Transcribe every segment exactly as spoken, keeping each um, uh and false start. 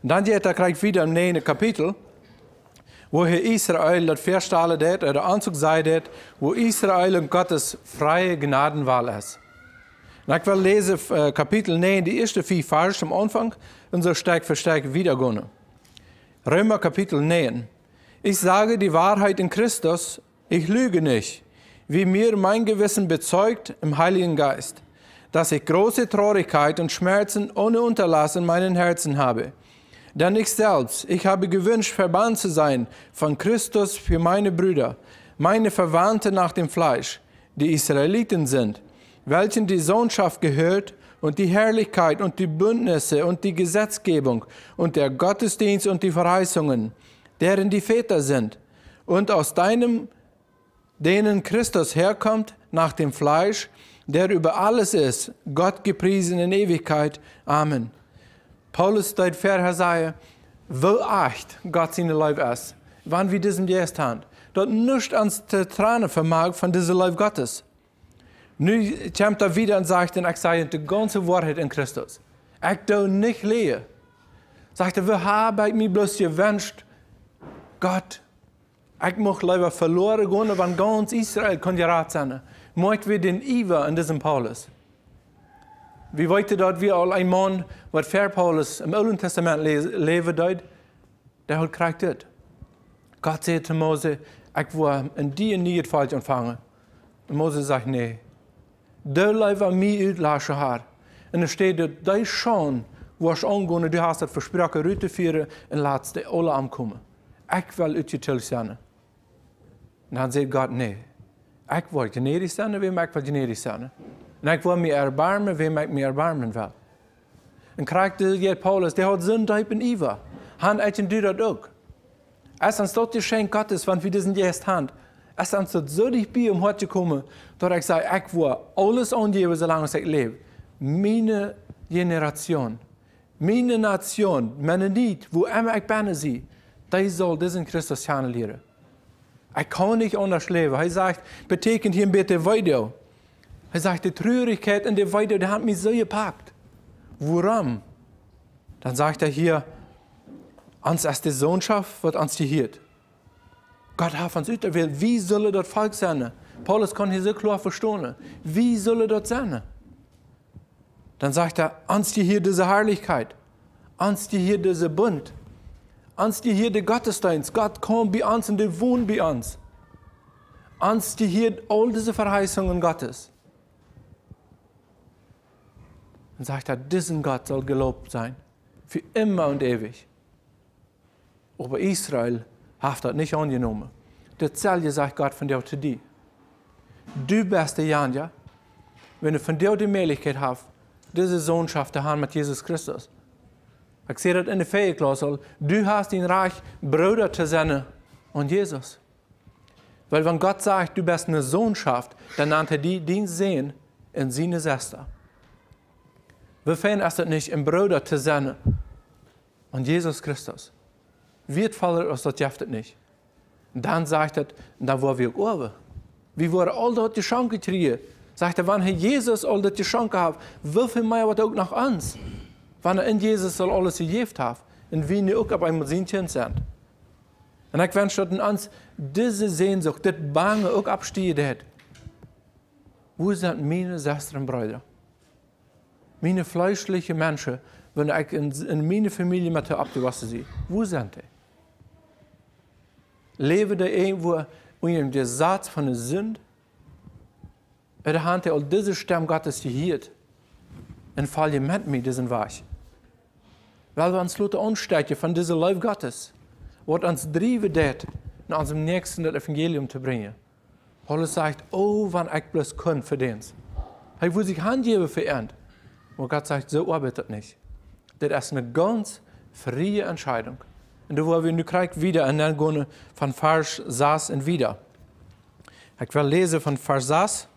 Und dann geht er gleich wieder im nächsten Kapitel, wo hier Israel das Verstellen hat, oder Anzug sei, wo Israel und Gottes freie Gnadenwahl ist. Und ich will lesen äh, Kapitel neun, die ersten vier Verse am Anfang, und so Stück für Stück wiedergehen. Römer Kapitel neun. Ich sage die Wahrheit in Christus, ich lüge nicht, wie mir mein Gewissen bezeugt im Heiligen Geist, dass ich große Traurigkeit und Schmerzen ohne Unterlass in meinem Herzen habe. Denn ich selbst, ich habe gewünscht, verbannt zu sein von Christus für meine Brüder, meine Verwandte nach dem Fleisch, die Israeliten sind, welchen die Sohnschaft gehört und die Herrlichkeit und die Bündnisse und die Gesetzgebung und der Gottesdienst und die Verheißungen, deren die Väter sind, und aus deinem, denen Christus herkommt, nach dem Fleisch, der über alles ist, Gott gepriesen in Ewigkeit. Amen. Paulus steht vorher sagen, wo echt Gott seine Leib ist, wann wir diesem jetzt haben, dort nichts ans zu tranen vermag von diesem Leib Gottes. Nu kommt er wieder und sagt, ich sage die ganze Wahrheit in Christus. Ich do nicht lehe. Sagt er, wir haben mir bloß gewünscht, Gott, ich möchte lieber verloren gehen, wenn ganz Israel kann gerat sein. Möchten wir den Iva in diesem Paulus. Wie weiter dort wir all ein Mann, was für Paulus im Alten Testament leben dort, der hat kriegt das. Gott sagt zu Mose, ich will in die nie falsch empfangen. Und Mose sagt, nee. Du lieber mir utlassen har. Und er steht dort, du schon, wo ich angehen, du hast das versprochen, Rüte führen und lass die alle ankommen. Ich will ut je til zijn. Und dann sagt Gott, nee. Ich will gnädig sein, wem ich will gnädig sein. Und ich will mich erbarmen, wem ich mich erbarmen will. Und kriegt der Paulus, der hat Sünde in Iva. Han ich und du das auch. Es ist das Geschenk Gottes, wenn wir diesen jetzt haben. Es ist so dicht bei, um heute zu kommen, dass ich sage, ich will alles angeben, solange ich lebe. Meine Generation, meine Nation, meine Niet, wo immer ich bin, sie, die soll diesen Christus kennenlernen. Ich kann nicht anders leben. Er sagt, betekent hier bitte weiter. Er sagt, die Traurigkeit in der Weide, die hat mich so gepackt. Warum? Dann sagt er hier, uns ist die Sohnschaft, wird uns gehört. Gott hat uns auserwählt. Wie soll das Volk sein? Paulus kann hier so klar verstehen. Wie soll das sein? Dann sagt er, uns gehört diese Herrlichkeit. Uns gehört dieser Bund. Uns gehört der Gottesdienst. Gott kommt bei uns und der wohnt bei uns. Uns gehört all diese Verheißungen Gottes. Dann sagt er, diesen Gott soll gelobt sein. Für immer und ewig. Aber Israel hat das nicht angenommen. Dasselbe sagt Gott von dir zu dir. Du bist der Janja, wenn du von dir die Möglichkeit hast, diese Sohnschaft zu haben mit Jesus Christus. Ich sehe das in der Feierklausel. Du hast den Reich, Brüder zu sein und Jesus. Weil wenn Gott sagt, du bist eine Sohnschaft, dann nennt er die, den sehen in seine Schwester. Wir finden es nicht, ein Bruder zu sein und Jesus Christus. Wird fallen uns das Jeftet nicht. Und dann sagt er, dann wollen wir auch. Wir wollen all das die Chance kriegen. Sagt er, wenn Herr Jesus all das die Chance hat, wie viel mehr wird auch nach uns? Wenn er in Jesus soll alles gegeben hat. Und wir nicht auch auf einmal sein Kind sind. Und ich wünsche, dass uns diese Sehnsucht, das Bange auch abstehen hat. Wo sind meine Schwestern und Brüder? Meine fleischlichen Menschen, wenn ich in, in meine Familie mit abgewaschen sehe. Wo sind die? Leben die irgendwo unter dem Satz von der Sünde? Oder haben die all diese Stimme Gottes gehört? Und fallen mit mir diesen Weg? Weil wir uns Leute anstecken von diesem Leib Gottes, was uns driven wird, nach unserem Nächsten das Evangelium zu bringen. Paulus sagt, oh, wann ich bloß kann für den. Er will sich handgeben für ihn. Aber Gott sagt, so arbeitet nicht. Das ist eine ganz freie Entscheidung. Und da wollen wir nun wieder und dann gehen von Vers sechs und wieder. Ich will lesen von Vers sechs.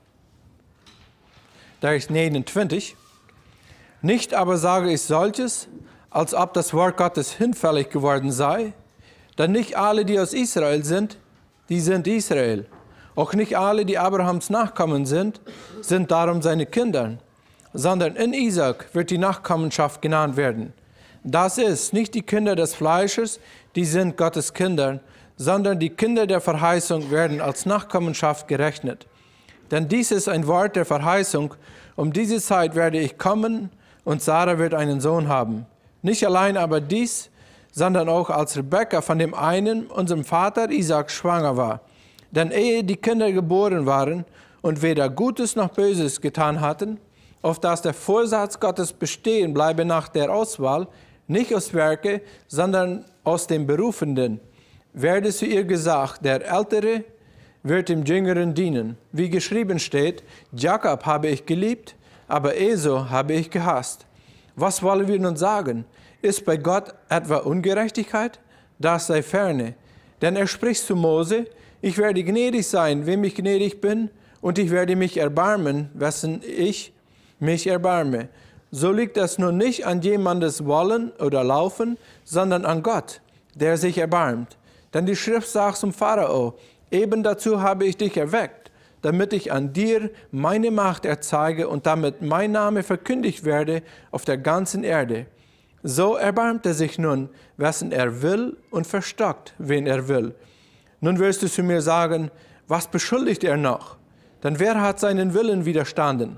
Da ist neunundzwanzig. Nicht aber sage ich solches, als ob das Wort Gottes hinfällig geworden sei, denn nicht alle, die aus Israel sind, die sind Israel. Auch nicht alle, die Abrahams Nachkommen sind, sind darum seine Kinder, sondern in Isaac wird die Nachkommenschaft genannt werden. Das ist nicht die Kinder des Fleisches, die sind Gottes Kinder, sondern die Kinder der Verheißung werden als Nachkommenschaft gerechnet. Denn dies ist ein Wort der Verheißung, um diese Zeit werde ich kommen und Sarah wird einen Sohn haben. Nicht allein aber dies, sondern auch als Rebekka von dem einen, unserem Vater Isaac, schwanger war. Denn ehe die Kinder geboren waren und weder Gutes noch Böses getan hatten, auf dass der Vorsatz Gottes bestehen bleibe nach der Auswahl, nicht aus Werke, sondern aus dem Berufenden, werde zu ihr gesagt, der Ältere wird dem Jüngeren dienen. Wie geschrieben steht, Jakob habe ich geliebt, aber Esau habe ich gehasst. Was wollen wir nun sagen? Ist bei Gott etwa Ungerechtigkeit? Das sei ferne. Denn er spricht zu Mose, ich werde gnädig sein, wem ich gnädig bin, und ich werde mich erbarmen, wessen ich mich erbarme. So liegt es nun nicht an jemandes Wollen oder Laufen, sondern an Gott, der sich erbarmt. Denn die Schrift sagt zum Pharao, eben dazu habe ich dich erweckt, damit ich an dir meine Macht erzeige und damit mein Name verkündigt werde auf der ganzen Erde. So erbarmt er sich nun, wessen er will, und verstockt, wen er will. Nun wirst du zu mir sagen, was beschuldigt er noch? Denn wer hat seinen Willen widerstanden?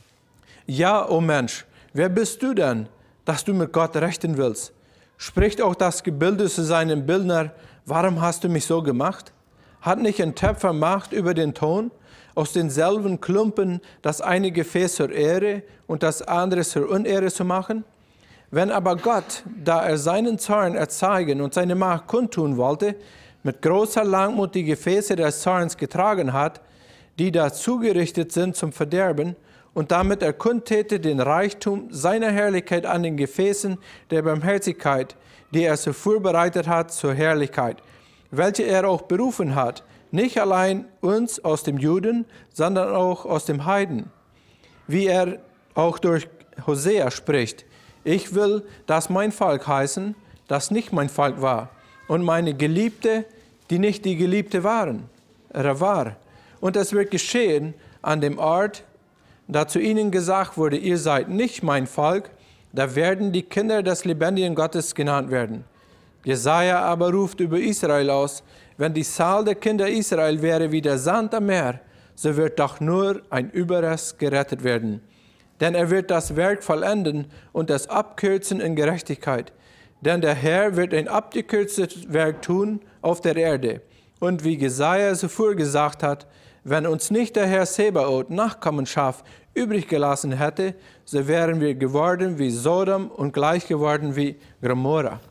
Ja, o Mensch, wer bist du denn, dass du mit Gott rechten willst? Spricht auch das Gebilde zu seinem Bildner, warum hast du mich so gemacht? Hat nicht ein Töpfer Macht über den Ton, aus denselben Klumpen das eine Gefäß zur Ehre und das andere zur Unehre zu machen? Wenn aber Gott, da er seinen Zorn erzeigen und seine Macht kundtun wollte, mit großer Langmut die Gefäße des Zorns getragen hat, die da zugerichtet sind zum Verderben, und damit er kundtäte den Reichtum seiner Herrlichkeit an den Gefäßen der Barmherzigkeit, die er zuvor bereitet hat zur Herrlichkeit, welche er auch berufen hat, nicht allein uns aus dem Juden, sondern auch aus dem Heiden. Wie er auch durch Hosea spricht, ich will, dass mein Volk heißen, das nicht mein Volk war, und meine Geliebte, die nicht die Geliebte waren, er war. Und es wird geschehen an dem Ort, da zu ihnen gesagt wurde, ihr seid nicht mein Volk, da werden die Kinder des lebendigen Gottes genannt werden. Jesaja aber ruft über Israel aus, wenn die Zahl der Kinder Israel wäre wie der Sand am Meer, so wird doch nur ein Überrest gerettet werden. Denn er wird das Werk vollenden und das abkürzen in Gerechtigkeit. Denn der Herr wird ein abgekürztes Werk tun auf der Erde. Und wie Jesaja zuvor gesagt hat, wenn uns nicht der Herr Sebaoth Nachkommenschaft übrig gelassen hätte, so wären wir geworden wie Sodom und gleich geworden wie Gomorra.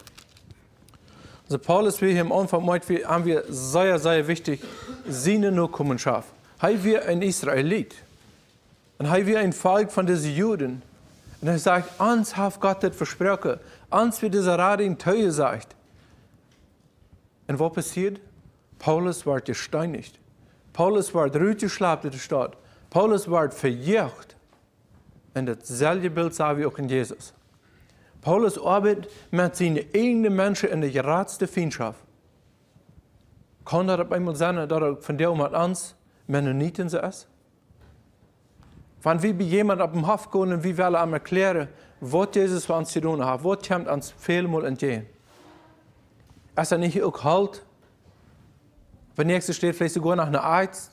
Also Paulus, wie hier am Anfang meint, haben wir sehr, sehr wichtig, seine Nachkommenschaft. Haben wir ein Israelit. Und haben wir ein Volk von diesen Juden. Und er sagt, uns hat Gott das versprochen. Uns wird dieser Rat in Teue sagt. Und was passiert? Paulus wird gesteinigt. Paulus wird rausgeschleppt in der Stadt. Paulus wird verjagt. Und dasselbe Bild sehen wir auch in Jesus. Paulus arbeitet mit seinen eigenen Menschen in der geradsten Feindschaft. Kann er einmal sagen, dass er von der mit uns Mennoniten ist? Wenn wir bei jemandem auf den Hof gehen und wir wollen ihm erklären, was Jesus für uns zu tun hat, was kommt uns vielmal entgegen. Ist er nicht auch halt? Wenn nächstes steht, vielleicht sogar nach einer Arzt.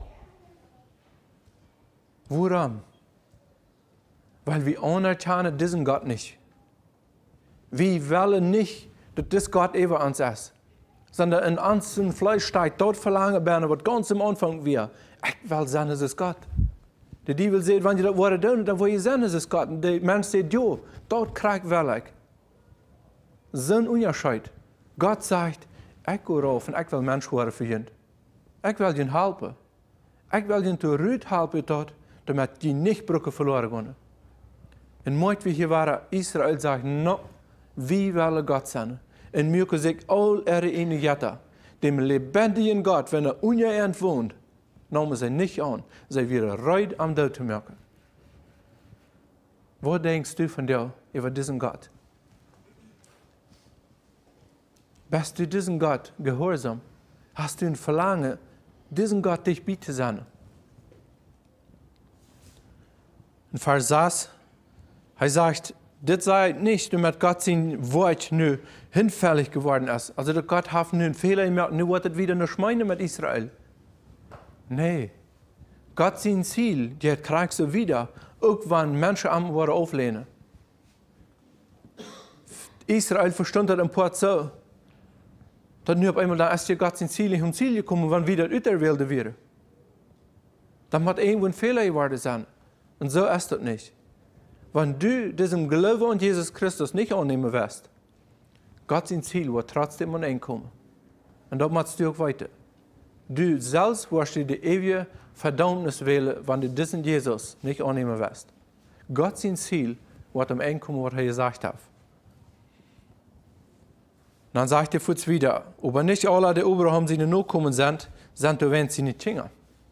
Warum? Weil wir anerkennen diesen Gott nicht. Wir wollen nicht, dass das Gott über uns ist. Sondern in uns im Fleisch steht, dort verlangen werden, was ganz am Anfang wir. Ich will sagen, es ist Gott. Der Diebel sagt, wenn ihr das wollt tun, dann will ich sagen, es ist Gott. Und der Mensch sagt, jo, dort kriegt will ich. Sein Unterschied. Gott sagt, ich gehe rauf und ich will Mensch werden für ihn. Ich will ihn helfen. Ich will ihn zurück helfen dort, damit die nicht Brücke verloren gehen. Und mooi wie hier waren, Israel sagt, no, wie will Gott sein? Und mir sagt, all Ehre in Jetta, dem lebendigen Gott, wenn er ungeehrt wohnt, nahmen sie nicht an, sie wären reut am Tod zu merken. Was denkst du von dir über diesen Gott? Bist du diesem Gott gehorsam? Hast du ein Verlangen, diesen Gott dich bieten zu sein? In Vers sechs, er sagt, Das sei nicht, damit Gott sein Wort nur hinfällig geworden ist. Also, dass Gott hat nur einen Fehler gemacht, nur wird es wieder nicht meinen mit Israel. Nee. Gott sein Ziel, der kriegt so wieder, irgendwann Menschen am worden auflehnen. Israel verstand das ein paar so. Dann nur auf einmal, da ist ja Gott sein Ziel nicht um Ziel gekommen, wann wieder Utterwälde wäre. Dann hat irgendwo ein Fehler geworden sein. Und so ist das nicht. Wenn du diesem Glauben an Jesus Christus nicht annehmen wirst, Gott sein Ziel wird trotzdem ankommen. Und das machst du auch weiter. Du selbst wirst dir die ewige Verdammnis wählen, wenn du diesen Jesus nicht annehmen wirst. Gott sein Ziel wird am Ende kommen, was er gesagt hat. Dann sagt er kurz wieder, aber nicht alle, die Abraham seine Nachkommen sind, sind wenn sie nicht Kinder.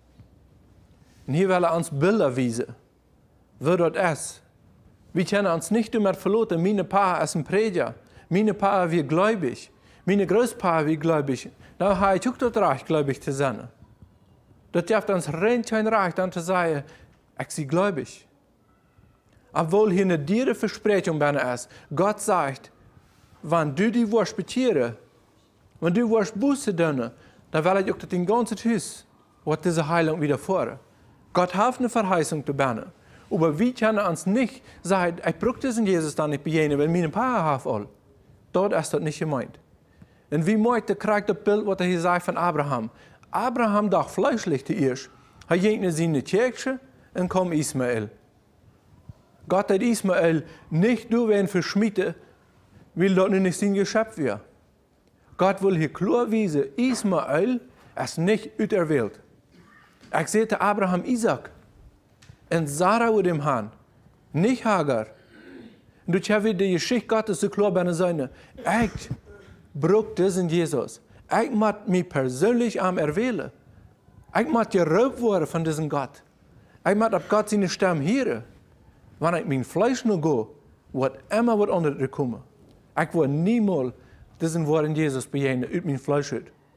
Und hier will er uns Bilder weisen, wie das ist. Wir können uns nicht damit verloren, meine Paar ist ein Prediger, meine Paar wie gläubig, meine Großpaar wie gläubig. Da habe ich auch das Recht, gläubig zu sein. Das gibt uns rein kein Recht, dann zu sagen, ich bin gläubig. Obwohl hier eine dire Versprechung bei ist. Gott sagt, wenn du die wirst betieren, wenn du wirst Buße tun, dann will ich auch den ganzen Haus, wird diese Heilung widerfahren. Gott hat eine Verheißung dabei. Aber wir können uns nicht sagen, ich brauche diesen Jesus dann nicht begegnen, weil meine Paar haben all. Dort ist das nicht gemeint. Und wie möchte kriegt das Bild, was er hier sagt von Abraham. Abraham dachte fleischlich zuerst. Er ging seine Kirche und kam Ismael. Gott hat Ismael nicht nur wen verschmieden, weil dort nicht sein Geschöpf wäre. Gott will hier klar wiesen, Ismael ist nicht auserwählt. Ich sehe Abraham Isaac und Sarah mit dem Herrn, nicht Hagar. Und du hast die Geschichte Gottes so klar bei seiner. Ich brauche diesen Jesus. Ich muss mich persönlich am erwählen. Ich muss geraubt werden von diesem Gott. Ich muss auf Gott seine Stimme hören. Wenn ich mein Fleisch nur gehe, wird immer was anderes kommen. Ich will niemals diesen Worten Jesus begegnen, aus meinem Fleisch.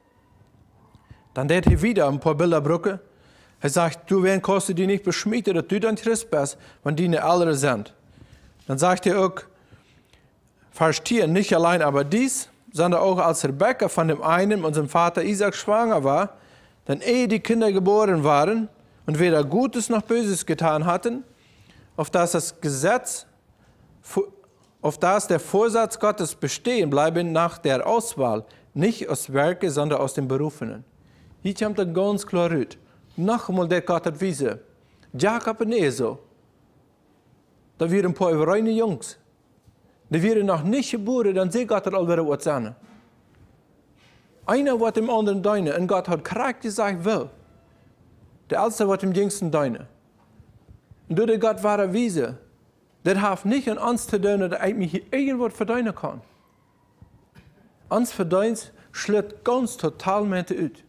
Dann hat er wieder ein paar Bilder brücken. Er sagt, du werden kannst du die nicht beschmieden, dass du dann Christ bist, wenn die eine andere sind. Dann sagt er auch, Vers vier, nicht allein aber dies, sondern auch als Rebekka von dem einen, unserem Vater Isaac, schwanger war, dann ehe die Kinder geboren waren und weder Gutes noch Böses getan hatten, auf das das Gesetz, auf das der Vorsatz Gottes bestehen bleiben nach der Auswahl, nicht aus Werke, sondern aus den Berufenen. Hier kommt das ganz klar raus. Noch einmal der Gott hat wiesen. Jakob und Esau. Da waren ein paar reine Jungs. Die waren noch nicht geboren, dann sieht Gott all wieder was sein. Einer wird dem anderen deine, und Gott hat korrekt gesagt, will. Der Älteste wird dem Jüngsten deine. Und durch Gott war er wiese. Das hat nicht an uns zu tun, dass ich mich hier irgendwas verdienen kann. Uns Verdienst schlägt ganz total mit aus.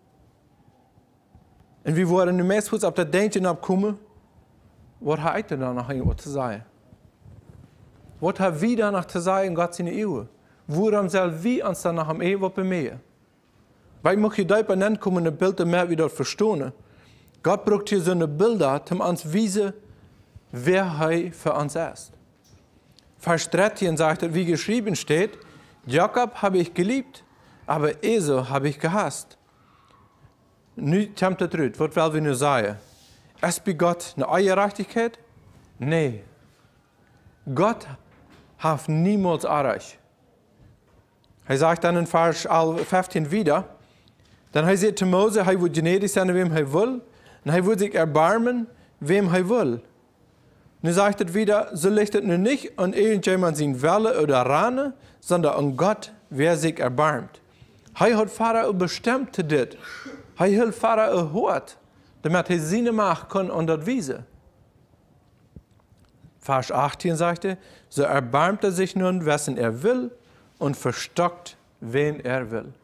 Und wir wollen nu meest auf das Denken abkommen, was hat ich denn da noch irgendwas zu sagen? Was hat wir da noch zu sagen in Gott seine Ehe? Woran soll wir uns dann noch am Ehe bemühen? Weil ich möchte hier dabei nennen, kommen ein Bild mehr wie dort verstehen. Gott braucht hier so eine Bilder, um uns zu wiesen, wer er für uns ist. Vers dreizehn sagt, wie geschrieben steht, Jakob habe ich geliebt, aber Esau habe ich gehasst. Nu kommt das raus. Was wollen wir nur sagen? Ist bei Gott eine Eierreichtigkeit? Nein. Gott hat niemals Unrecht. Er sagt dann in Vers fünfzehn wieder, dann er sagt zu Mose, er wird gnädig sein, wem er will, und er wird sich erbarmen, wem er will. Und er sagt es wieder, so liegt es nun nicht an irgendjemand sein Welle oder Rane, sondern an Gott, wer sich erbarmt. Er hat Pharao bestimmt zu das. Er hilft Pharao hart, damit er seine Macht kann und das wiesen. Vers achtzehn sagte, so erbarmt er sich nun, wessen er will, und verstockt, wen er will.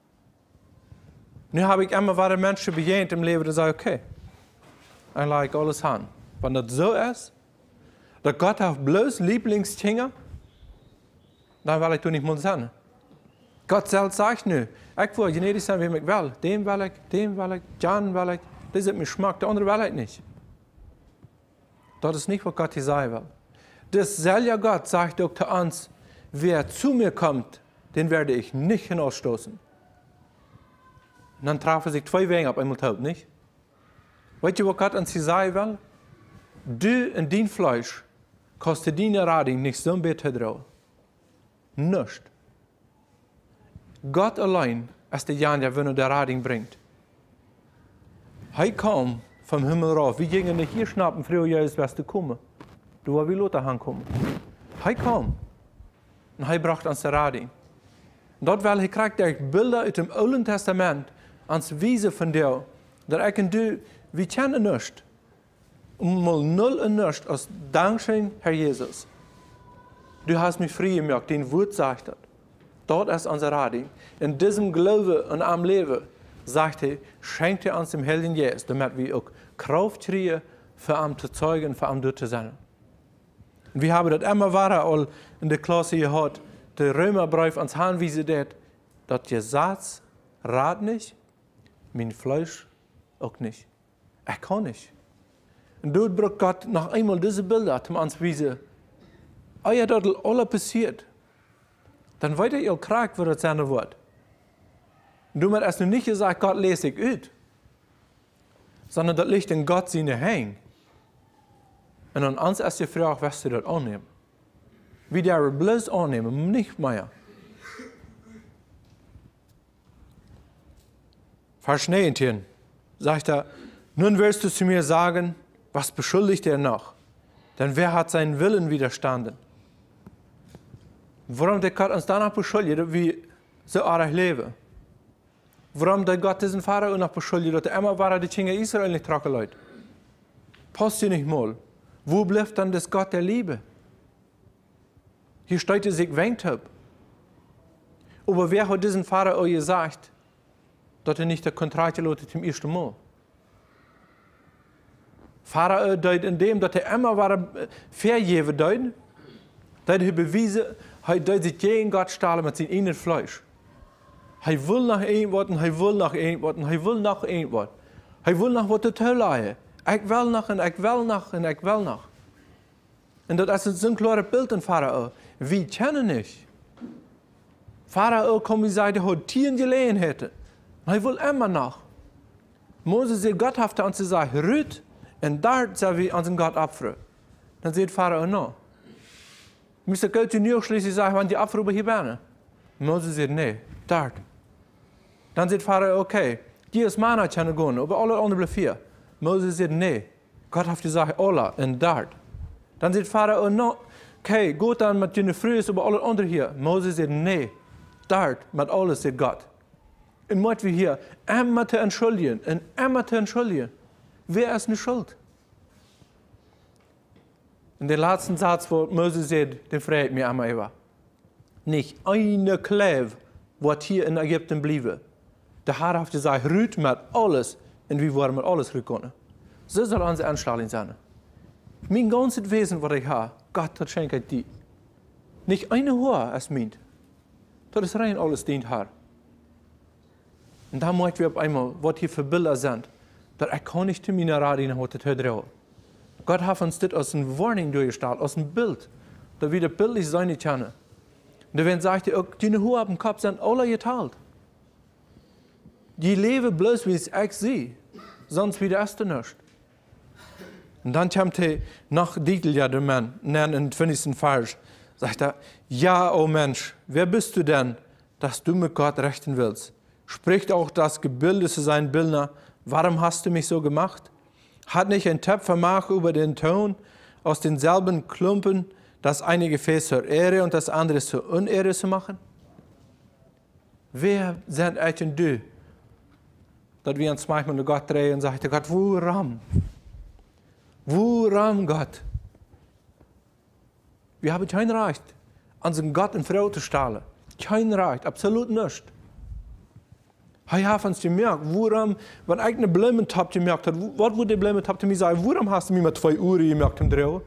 Nu habe ich immer wieder Menschen begegnet im Leben, die sagen, okay, ich like alles an. Wenn das so ist, dass Gott hat bloß Lieblingskinder, dann will ich doch nicht mal sein. Gott selbst sagt nu, ich will gnädig sein, wem ich will. Dem will ich, dem will ich, Jan will ich. Das ist mir Geschmack, der andere will ich nicht. Das ist nicht, was Gott hier sagen will. Dasselbe Gott sagt auch zu uns, wer zu mir kommt, den werde ich nicht hinausstoßen. Und dann trafen sich zwei Wege auf einmal tot, nicht? Weißt du, was Gott uns sagen will? Du und dein Fleisch kostet deine Rading nicht so ein bisschen drauf. Nicht. Gott allein ist der Jan, der wenn der Rading bringt. Er kam vom Himmel rauf. Wir gingen nicht hier schnappen, früher Jesus wirst du kommen. Du war wie Lothar ankommen. Er kam. Und er brachte uns der Rading. Dort weil er kriegt er Bilder aus dem Alten Testament ans Wiese von dir. Dat ich und du, wir kennen nicht. Und mal null und nichts als Dankeschön, Herr Jesus. Du hast mich frei gemacht, den Wort sagt das. Dort ist unser Rading. In diesem Glaube und am Leben, sagt er, schenkt er uns dem Heiligen Geist, damit wir auch Kraft kriegen, für ihn zu zeugen, für ihn dort zu sein. Und wir haben das immer weiter all in der Klasse gehört, der Römerbrief ans Handwiese, dass der Satz, rat nicht, mein Fleisch auch nicht. Er kann nicht. Und dort braucht Gott noch einmal diese Bilder, um uns zu wiesen, oh ja, das ist alles passiert. Dann weiter ihr krank, wo das sein wird. Und du hast nicht gesagt, Gott lese ich ut, sondern das liegt in Gott seine Hänge. Und an uns ist die Frage, wirst du das annehmen? Wie der bloß annehmen, nicht mehr. Vers neunzehn sagt er, nun wirst du zu mir sagen, was beschuldigt er noch? Denn wer hat seinen Willen widerstanden? Warum der Gott uns danach beschuldigt, wie so arg leben? Warum der Gott diesen Vater auch noch beschuldigt, dass er immer war, die Kinder Israel nicht trocken leut? Passt dir nicht mal. Wo bleibt dann das Gott der Liebe? Hier steht es, ich wenkt habe. Aber wer hat diesen Vater auch gesagt, dass er nicht der Kontrakt gelautet im ersten Mal? Vater deut in dem, dass er immer war, vergeben deut, dass er bewiesen, er deut sich gegen Gott stahlen mit seinem eigenen Fleisch. Er will nach ein Wort, er will nach ein Wort, er will nach ein Wort. Er will nach was zu teilen. Ich will nach und ich will nach und ich will nach. Und das ist ein klares Bild in Pharao. Wir kennen nicht. Pharao kommt wie sagt, er hat Tieren gelehen hätte. Er will immer nach. Moses sagt, Gott hat uns gesagt, rüt, und dort soll wir unseren Gott abfragen. Dann sagt Pharao, no. Müsste Gott die New schließlich sagen, wenn die abfragen hier werden. Moses sagt, nee, dort. Dann sagt Pharao, okay, die ist Mana können gehen, aber alle anderen bleiben hier. Moses sagt, nee, Gott hat gesagt, alle, und dort. Dann sagt Pharao, no, okay, gut dann mit den Frühen, aber alle anderen hier. Moses sagt, nee, dort, mit alles, sagt Gott. Und was wir hier immer zu entschuldigen, und immer zu entschuldigen. Wer ist nicht schuld? Und der letzte Satz, wo Moses sagt, den freut mich einmal über. Nicht eine Kleve wird hier in Ägypten bleiben. Der Herr hat gesagt, rüht mit alles, und wir wollen mit alles rückkommen. So soll unsere Anstellung sein. Mein ganzes Wesen, was ich habe, Gott hat schenkt dir. Nicht eine Haar ist mein. Das ist rein alles dient Herr. Und da möchten wir auf einmal, was hier für Bilder sind, dass ich kann nicht zu meiner Radien heute hören. Gott hat uns das aus einem Warning durchgestellt, aus einem Bild, dass wir das bildlich sein können. Und wenn sagt er, die Haare auf dem Kopf sind alle geteilt. Die leben bloß, wie es ich sehe, sonst wieder erst nicht. Und dann kommt er nach Titel, ja, der Mann, nennen in zwanzigsten Vers, sagt er, ja, o oh Mensch, wer bist du denn, dass du mit Gott rechten willst? Spricht auch das Gebilde zu seinen Bildner, warum hast du mich so gemacht? Hat nicht ein Töpfer Macht über den Ton aus denselben Klumpen, das eine Gefäß zur Ehre und das andere zur Unehre zu machen? Wer sind ich und du, dass wir uns manchmal mit Gott drehen und sagen, Gott, woran? Woran, Gott? Wir haben kein Recht, unseren Gott in Frau zu stahlen. Kein Recht, absolut nicht. Er hat uns gemerkt, warum, wenn ich eine Blumentop gemerkt habe, was würde die Blumentop zu mir sagen, warum hast du mich mit zwei Uhren gemerkt im Dreh?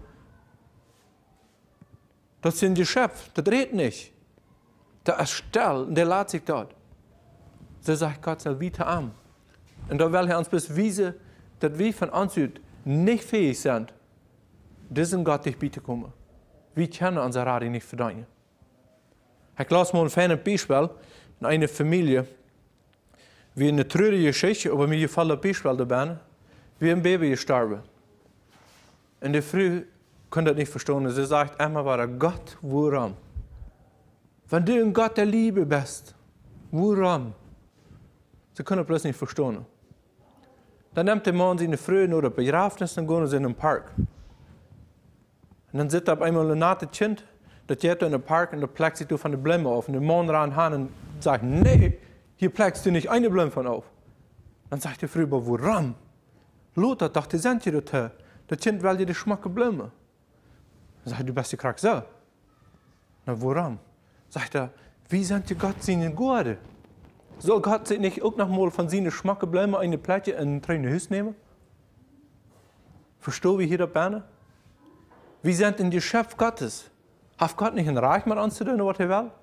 Das sind Geschöpfe, das dreht nicht. Das ist still und der lädt sich dort. So sagt Gott, soll wieder an. Und da will er uns beweisen, dass wir von uns nicht fähig sind, diesen Gott dich bieten kommen. wir können unser Radio nicht verdienen. Ich lasse mal ein feines Beispiel in einer Familie, wie eine traurige Geschichte, aber mir gefällt das Beispiel dabei, wie ein Baby gestorben. Und die Frau konnte das nicht verstehen. Sie sagt immer wieder, Gott, warum? Wenn du ein Gott der Liebe bist, warum? Sie können das nicht verstehen. Dann nimmt der Mann seine Frau nach der Begrafnis und gehen sie in den Park. Und dann sitzt auf einmal ein nattes Kind, das geht in den Park und da pleckt sich von der Blume auf. Und der Mann ran an und sagt, nee, hier pleckst du nicht eine Blume von auf. Dann sagt die Frau, aber warum? Lothar dachte, sind die dort? Das Kind will dir die schmacke Blume. Dann sagt du bist krank so. Na warum? Sagt er, wie sind die Gott seine Gurde? Soll Gott sich nicht auch noch mal von seinen schmacke Blume eine Plätze in ein kleines Haus nehmen? Verstehst du hier das Berne? Wir sind in die Geschöpf Gottes. Hat Gott nicht ein Reich mit uns zu tun, was er will?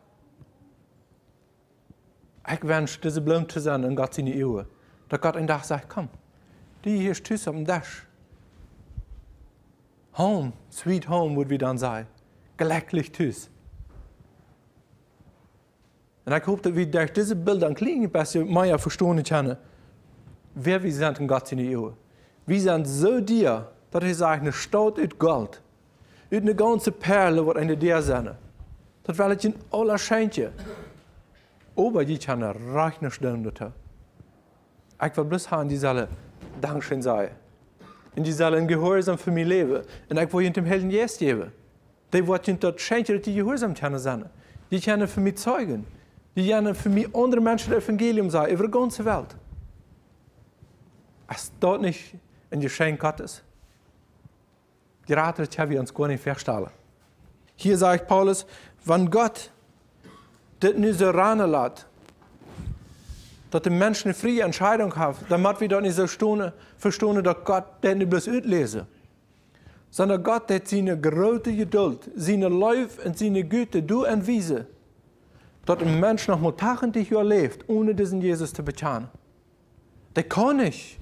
Ich wünsche, diese Blume zu sein in Gott seine Ehe. Dass Gott einen Tag sagt, komm, die hier ist Tüß auf dem Dash. Home, sweet home, würde wir dann sagen. Gelecklich Tüß. Und ich hoffe, dass wir durch diese Bilder ein kleines bisschen mehr verstehen können, wer wir sind in Gott seine Ehe. Wir sind so dir, dass ich sage, eine Stadt aus Gold. Uit eine ganze Perle, wat in der zijn. Dat wil het je aller schijntje. Aber die kunnen reich niet doen dat. Ik wil bloß haben, die zullen dankschön sein. Und die zullen gehorsam für mich leben. Und ich will ihnen dem Helden jetzt geben. Die wird ihnen dort schijntje, dat die gehorsam können sein. Die können für mich zeugen. Die können für mich andere Menschen das Evangelium sagen, über die ganze Welt. Es dort nicht in die Geschenk Gottes. Gerade das haben wir uns gar nicht verstanden. Hier sagt Paulus, wenn Gott das nicht so ranlässt, dass die Menschen eine freie Entscheidung haben, dann müssen wir doch nicht so verstehen, dass Gott das nicht bloß auslesen. Sondern Gott hat seine große Geduld, seine Liebe und seine Güte durch und Wiese, dass ein Mensch noch mal tagtäglich lebt, ohne diesen Jesus zu bekennen. Der kann nicht.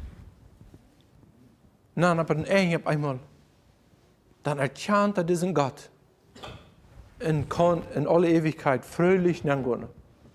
Nein, aber dann auf einmal dann erkennt er diesen Gott und kann in alle Ewigkeit fröhlich nachgehen.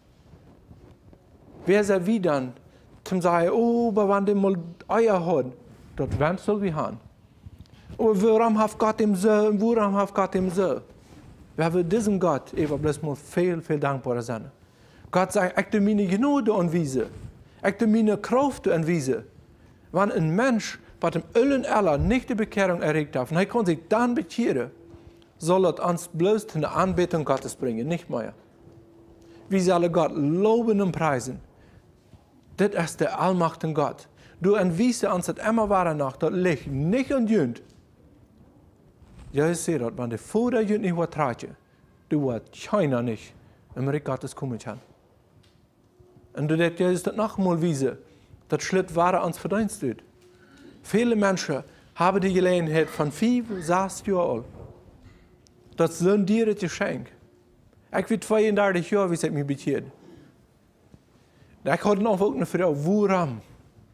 Wer soll wie dann zum sagen, oh, aber wenn der mal Eier hat, dort werden soll wir haben. Oh, warum hat Gott ihm so, warum hat Gott ihm so? Wer will diesem Gott eben bloß mal viel, viel dankbarer sein. Gott sagt, ich tue meine Gnade anwiesen. Ich tue meine Kraft anwiesen. Wenn ein Mensch was im Öllen aller nicht die Bekehrung erregt hat, und er kann sich dann bekehren, soll er uns bloß in der Anbetung Gottes bringen, nicht mehr. Wir sollen Gott loben und preisen. Das ist der allmächtige Gott. Du entwiese uns das immer weiter nach, das liegt nicht an Jünd. Ja, ich sehe das, wenn der vor der Jünd nicht was trägt, du wirst keiner nicht im Reich Gottes kommen kann. Und du denkst, ja, ist das nochmal wiese, das Schlitt war uns verdienst wird. Viele Menschen haben die Gelegenheit von fünf, sechs Jahren alt. Das sind dir das Geschenk. Ich bin zweiunddreißig Jahre, wie es mich bekehrt. Ich hatte noch auch eine Frau, warum?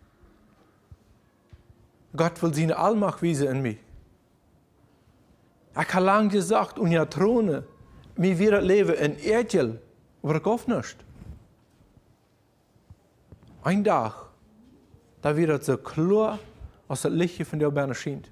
Gott will seine Allmacht wiesen in mich. Ich habe lange gesagt, und ja Throne, mir wird das Leben in Erdel, aber ich hoffe nicht. Ein Tag, da wird es so klar, als das Licht von der Berne scheint.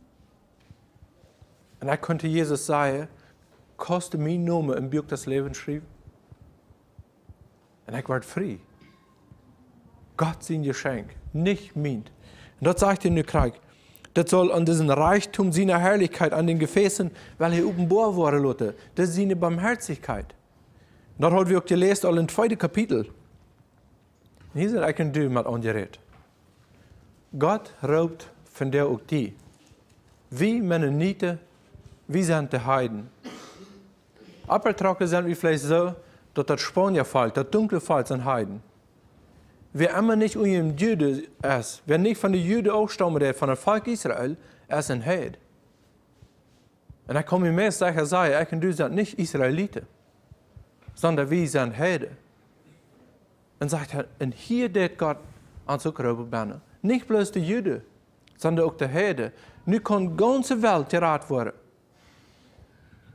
Und da konnte Jesus sagen, koste mein Name im Buch des Lebens schreiben. Und ich werde frei. Gott sein Geschenk, nicht mein. Und das sagt er in der Krieg. Das soll an diesem Reichtum seiner Herrlichkeit, an den Gefäßen, weil er offenbar wurde, Leute. Das ist seine Barmherzigkeit. Und das haben wir auch gelesen, all im zweiten Kapitel. Und hier sind eigentlich die mit angeredet. Gott raubt von der auch die. Wie Mennoniten, wie sind die Heiden. Abgetrocknet sind wir vielleicht so, dass das Spanier fällt, das dunkle fällt sind Heiden. Wer immer nicht unter dem Jude ist, wer nicht von den Juden aufstammt, der von dem Volk Israel, er ist ein Heid. Und da kann mir mehr sicher sagen, ich und du sind nicht Israeliten, sondern wir sind Heiden. Und sagt er, und hier wird Gott ans Ukraine bannen. Nicht bloß die Juden, sondern auch die Heiden. Nu kann die ganze Welt geraten worden.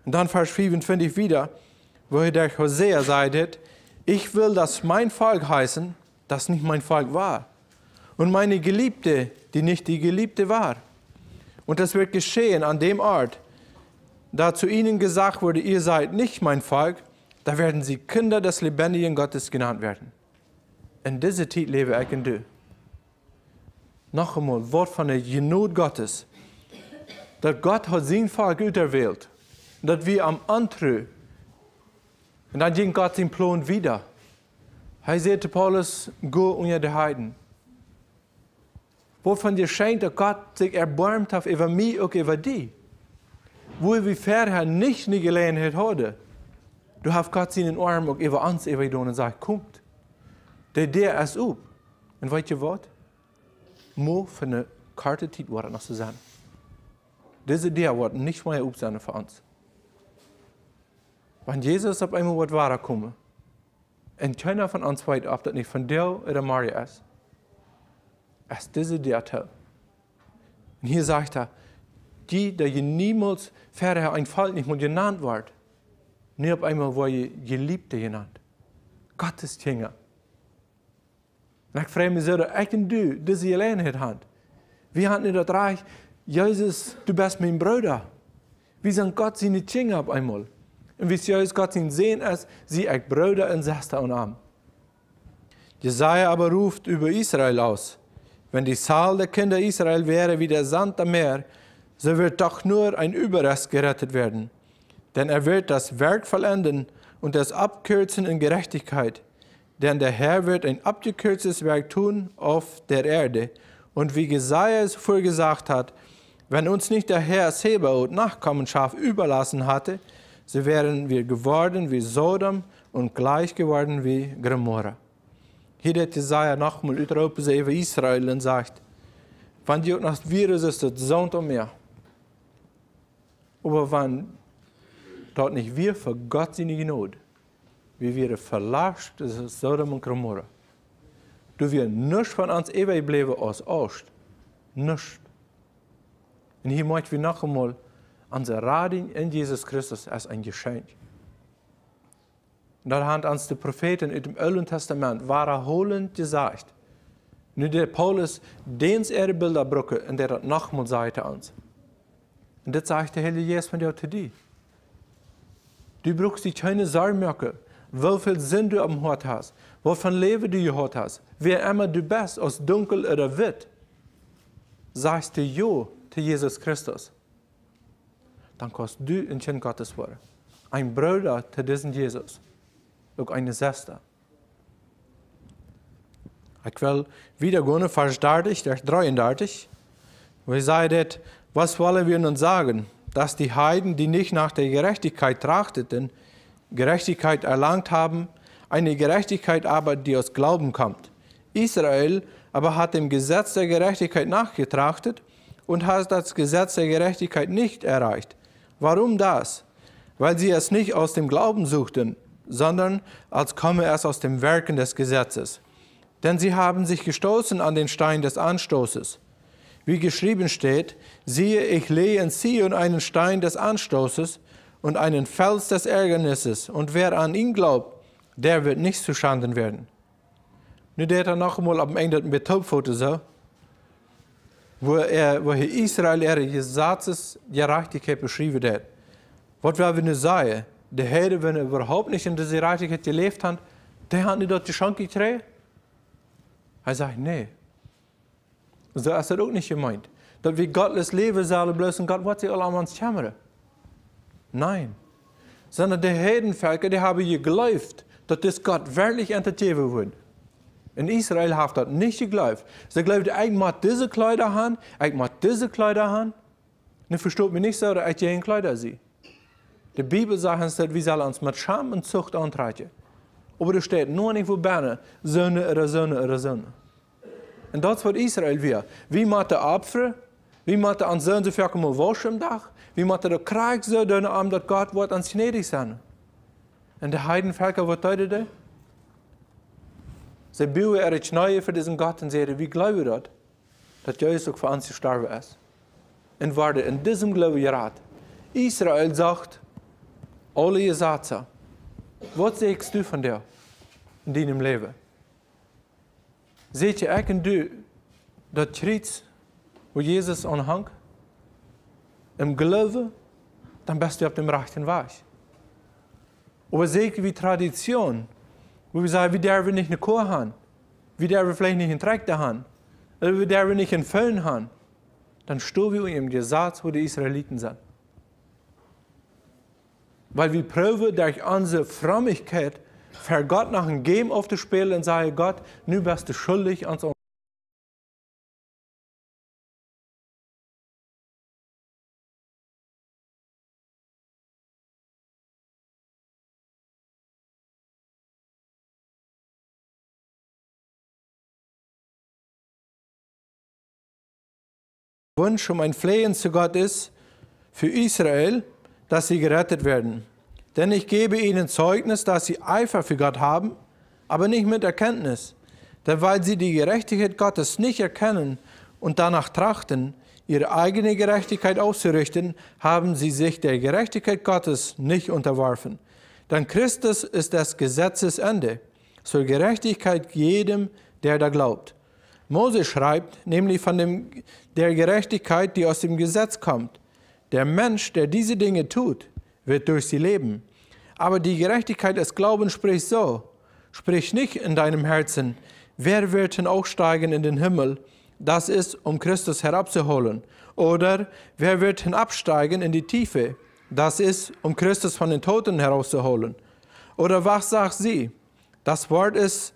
Und dann Vers fünfundzwanzig wieder, wo der Hosea sagt, ich will, dass mein Volk heißen, das nicht mein Volk war. Und meine Geliebte, die nicht die Geliebte war. Und das wird geschehen an dem Ort, da zu ihnen gesagt wurde, ihr seid nicht mein Volk, da werden sie Kinder des lebendigen Gottes genannt werden. In dieser Zeit lebe ich und du. Noch einmal, Wort von der Genot Gottes. Dass Gott hat sein Volk auserwählt. Dass wir am Antreu. Und dann ging Gott sein Plan wieder. Er sagte Paulus, go unter die Heiden. Wovon dir scheint, dass Gott sich erbarmt hat über mich und über dich. Wo wir vorher nicht eine Gelegenheit hatten. Du hast Gott seinen Arm auch über uns übergetan und sagt, kommt. Der der ist up. Und weißt du was? Mo für eine Karte Zeit war noch zu sein. Diese der wird nicht mehr up sein für uns. Wenn Jesus auf einmal wird wahrer kommen, und keiner von uns weiß, ob das nicht von dir oder Maria ist, ist diese der Teil. Und hier sagt er, die, der je niemals vorher ein Volk nicht mehr genannt wird, nie auf einmal wurde je Geliebte genannt. Gottes Kinder. Und ich frage mich so, ich und du, diese Gelegenheit haben. Wir haben nicht das Reich, Jesus, du bist mein Bruder. Wir sind Gott seine Kinder auf einmal. Und wie Jesus Gott sein sehen ist, sie echt Brüder und Schwestern und Arm. Jesaja aber ruft über Israel aus. Wenn die Zahl der Kinder Israel wäre wie der Sand am Meer, so wird doch nur ein Überrest gerettet werden. Denn er wird das Werk vollenden und das Abkürzen in Gerechtigkeit. Denn der Herr wird ein abgekürztes Werk tun auf der Erde. Und wie Jesaja es vorgesagt hat, wenn uns nicht der Herr Sebaoth Nachkommenschaft überlassen hatte, so wären wir geworden wie Sodom und gleich geworden wie Gomorra. Hier hat Jesaja nochmal uitroepen ze über Israel und sagt, wenn die auch noch Virus ist, das Sohn um mehr. Aber wenn dort nicht wir für Gott seine Gnade, wie wir verlasst, das ist Sodom und Gomorra. Du wirst nichts von uns ewig bleiben als Ost. Nichts. Und hier möchten wir noch einmal unsere Radin in Jesus Christus als ein Geschenk. Und da haben uns die Propheten in dem Alten Testament wiederholend gesagt, nu der Paulus dens ihre Bilder brücke und der das nochmal sagte uns. Und das sagt der Heilige Jesus von dir zu dir. Du brauchst dich keine Sorgen machen, wie viel Sinn du am Hort hast, wovon Leben du gehört hast, wer immer du bist, aus dunkel oder wit. Sagst du Jo zu Jesus Christus, dann kannst du ein Kind Gottes werden. Ein Bruder zu diesem Jesus. Auch eine Schwester. Ich will wieder gehen, Vers dreißig, dreiunddreißig, wo ich sage, was wollen wir nun sagen? Dass die Heiden, die nicht nach der Gerechtigkeit trachteten, Gerechtigkeit erlangt haben, eine Gerechtigkeit aber, die aus Glauben kommt. Israel aber hat dem Gesetz der Gerechtigkeit nachgetrachtet und hat das Gesetz der Gerechtigkeit nicht erreicht. Warum das? Weil sie es nicht aus dem Glauben suchten, sondern als komme es aus dem Werken des Gesetzes. Denn sie haben sich gestoßen an den Stein des Anstoßes. Wie geschrieben steht, siehe, ich lege in Zion einen Stein des Anstoßes und einen Fels des Ärgernisses, und wer an ihn glaubt, der wird nicht zu Schanden werden. Nu deed er nog einmal op een dat met Taubfoto so, wo er, wo er Israel ihre Gesetzesgerechtigkeit beschrieben hat. Was wir nu sagen, die Heiden, wenn er überhaupt nicht in dieser Gerechtigkeit gelebt haben, die haben nicht dort die Chance gekriegt? Er sagt, nee. So ist das auch nicht gemeint. Dass wir gottlos leben sollen, bloß und Gott wird sich alle an uns kümmern. Nein. Sondern die Heidenvölker, die haben geglaubt, dass das Gott wirklich entertainen wird. In Israel hat das nicht geglaubt. Sie glaubten, ich muss diese Kleider haben, ich muss diese Kleider haben. Und versteht mich nicht so, dass ich keine Kleider sehe. Die Bibel sagt uns, dass wir sollen uns mit Scham und Zucht antreiben. Aber da steht nur nicht, wo Berne, Söhne oder Söhne oder Söhne. Und das wird Israel wir. Wie macht der Opfer? Wie macht der an Söhne so viel mal waschen am Tag? Wie macht der Krieg so, dass Gott wird uns gnädig sein? Und die Heidenvölker, was tun die? Sie bauen ihre Knie für diesen Gott und sagen, wie glauben wir das? Dass Jesus auch für uns gestorben ist. Und wurde in diesem Glauben geraten. Israel sagt, alle Gesetze. Was sagst du von dir in deinem Leben? Seht ihr, ich und du, das Kreuz, wo Jesus anhängt, im Glauben, dann bist du auf dem rechten Weg. Aber seht ihr, wie Tradition, wo wir sagen, wir dürfen nicht eine Kuh haben, wir dürfen vielleicht nicht einen Traktor haben, oder wir dürfen nicht einen Föhn haben, dann stehen wir im Gesetz, wo die Israeliten sind. Weil wir proben durch unsere Frömmigkeit, für Gott nach einem Game aufzuspielen und sagen, Gott, nun bist du schuldig an uns. Wunsch um ein Flehen zu Gott ist für Israel, dass sie gerettet werden. Denn ich gebe ihnen Zeugnis, dass sie Eifer für Gott haben, aber nicht mit Erkenntnis. Denn weil sie die Gerechtigkeit Gottes nicht erkennen und danach trachten, ihre eigene Gerechtigkeit auszurichten, haben sie sich der Gerechtigkeit Gottes nicht unterworfen. Denn Christus ist das Gesetzesende, zur Gerechtigkeit jedem, der da glaubt. Mose schreibt nämlich von dem, der Gerechtigkeit, die aus dem Gesetz kommt. Der Mensch, der diese Dinge tut, wird durch sie leben. Aber die Gerechtigkeit des Glaubens spricht so: Sprich nicht in deinem Herzen, wer wird hinaufsteigen in den Himmel, das ist, um Christus herabzuholen. Oder wer wird hinabsteigen in die Tiefe, das ist, um Christus von den Toten herauszuholen. Oder was sagt sie? Das Wort ist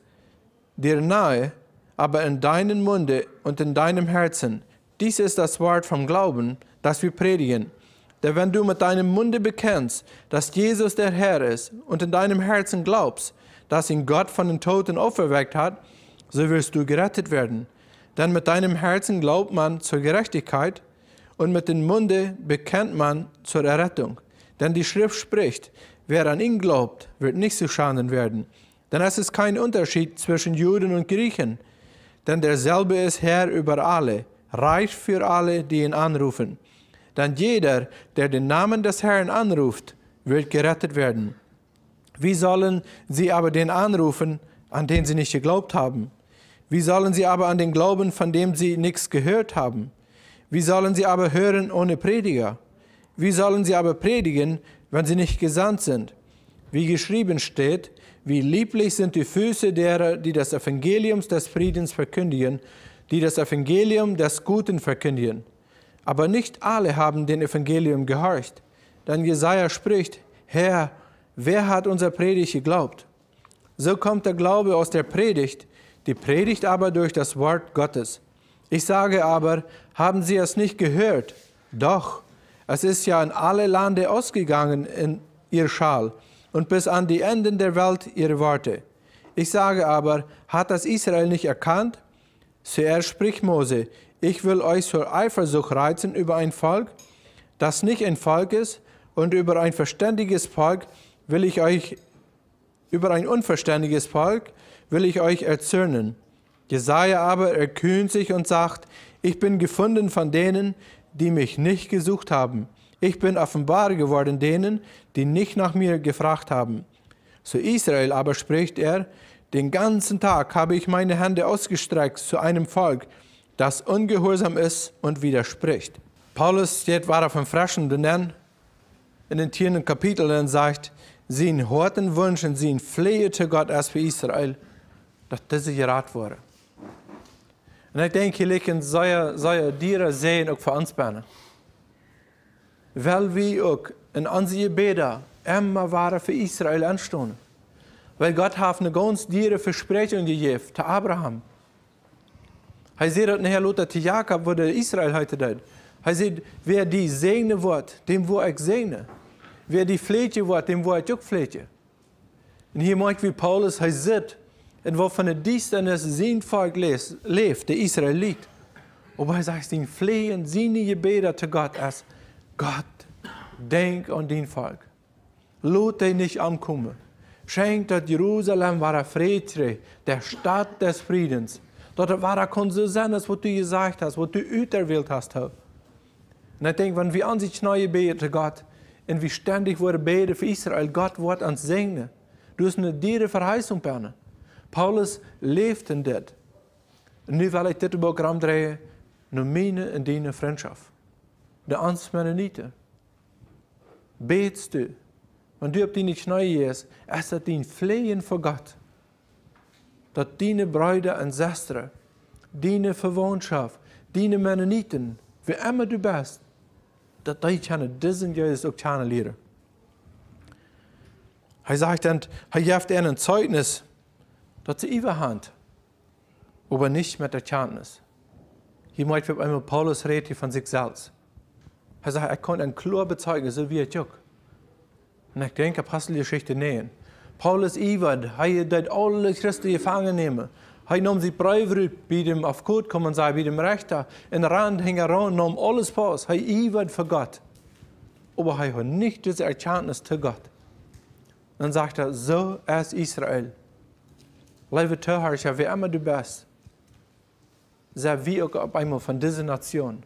dir nahe, aber in deinem Munde und in deinem Herzen. Dies ist das Wort vom Glauben, das wir predigen. Denn wenn du mit deinem Munde bekennst, dass Jesus der Herr ist, und in deinem Herzen glaubst, dass ihn Gott von den Toten auferweckt hat, so wirst du gerettet werden. Denn mit deinem Herzen glaubt man zur Gerechtigkeit, und mit dem Munde bekennt man zur Errettung. Denn die Schrift spricht, wer an ihn glaubt, wird nicht zu Schanden werden. Denn es ist kein Unterschied zwischen Juden und Griechen, denn derselbe ist Herr über alle, reich für alle, die ihn anrufen. Denn jeder, der den Namen des Herrn anruft, wird gerettet werden. Wie sollen sie aber den anrufen, an den sie nicht geglaubt haben? Wie sollen sie aber an den glauben, von dem sie nichts gehört haben? Wie sollen sie aber hören ohne Prediger? Wie sollen sie aber predigen, wenn sie nicht gesandt sind? Wie geschrieben steht, wie lieblich sind die Füße derer, die das Evangelium des Friedens verkündigen, die das Evangelium des Guten verkündigen. Aber nicht alle haben dem Evangelium gehorcht. Denn Jesaja spricht, Herr, wer hat unser Predigt geglaubt? So kommt der Glaube aus der Predigt, die Predigt aber durch das Wort Gottes. Ich sage aber, haben sie es nicht gehört? Doch, es ist ja in alle Lande ausgegangen in ihr Schal und bis an die Enden der Welt ihre Worte. Ich sage aber, hat das Israel nicht erkannt? Zuerst spricht Mose, ich will euch zur Eifersucht reizen über ein Volk, das nicht ein Volk ist, und über ein verständiges Volk will ich euch, über ein unverständiges Volk will ich euch erzürnen. Jesaja aber erkühnt sich und sagt, ich bin gefunden von denen, die mich nicht gesucht haben. Ich bin offenbar geworden denen, die nicht nach mir gefragt haben. Zu Israel aber spricht er, den ganzen Tag habe ich meine Hände ausgestreckt zu einem Volk, das ungehorsam ist und widerspricht. Paulus steht war auf dem Frischen benennen, in den vierten Kapitel und sagt, sie in Horten wünschen, sie in flehte Gott erst für Israel, dass das gerat wurde. Und ich denke, hier soll soll Tiere sehen, auch für uns Männer. Weil wir auch in unseren Gebeten immer waren für Israel anstehen. Weil Gott hat eine ganz diere Versprechung gegeben zu Abraham. Er sagt nachher Luther zu Jakob, wo der Israel heute tut. Er sagt, wer die segnen wird, dem wo ich segne. Wer die pflege wird, dem wo ich auch pflege. Und hier merkt wie Paulus, er sagt, und wovon der Dienstnis sein Volk lebt, der Israel liegt. Aber er sagt, den flehen, seine Gebete zu Gott als Gott, denk an den Volk. Lot dich nicht ankommen. Schenkt, dass Jerusalem war friedlich, der Stadt des Friedens. Dort war Konsens, was du gesagt hast, was du auserwählt hast. Und ich denke, wenn wir an sich neue beten zu Gott, Und wie ständig wurde beten für Israel, Gott wird uns segnen. Du hast eine diere Verheißung, Berne. Paulus leeft in dit. En nu wil ik dit ook ramdraaien naar mijn en deine vriendschap. De ans Mennonieten. Betst du, wenn du op die Knie is, is dat die flehen voor God. Dat die Brüder en Schwestern, die Verwandtschaft, die Mennonieten, wie immer du bist, dat die kunnen diesen Jezus ook kunnen leren. Hij zegt dan, hij geeft een Zeugnis, dat ze überhand, aber nicht mit der Kenntnis. Hier möchte ich einmal Paulus reden von sich selbst. Er sagt, er konnte ein klar bezeugen, so wie ich auch. Und ich denke, Apostelgeschichte nehmen. Paulus Iwad, er hat alle Christen gefangen nehmen. Er nahm sie Brüder, bei dem auf Gut kommen sei, bei dem Rechter, in der Rand hing er ran, nahm alles Pass. Er Iwad für Gott. Aber er hat nicht diese Erkenntnis zu Gott. Dann sagt er, so ist Israel. Liebe Zuhörer, wie immer du bist, sei wie auch auf einmal von dieser Nation.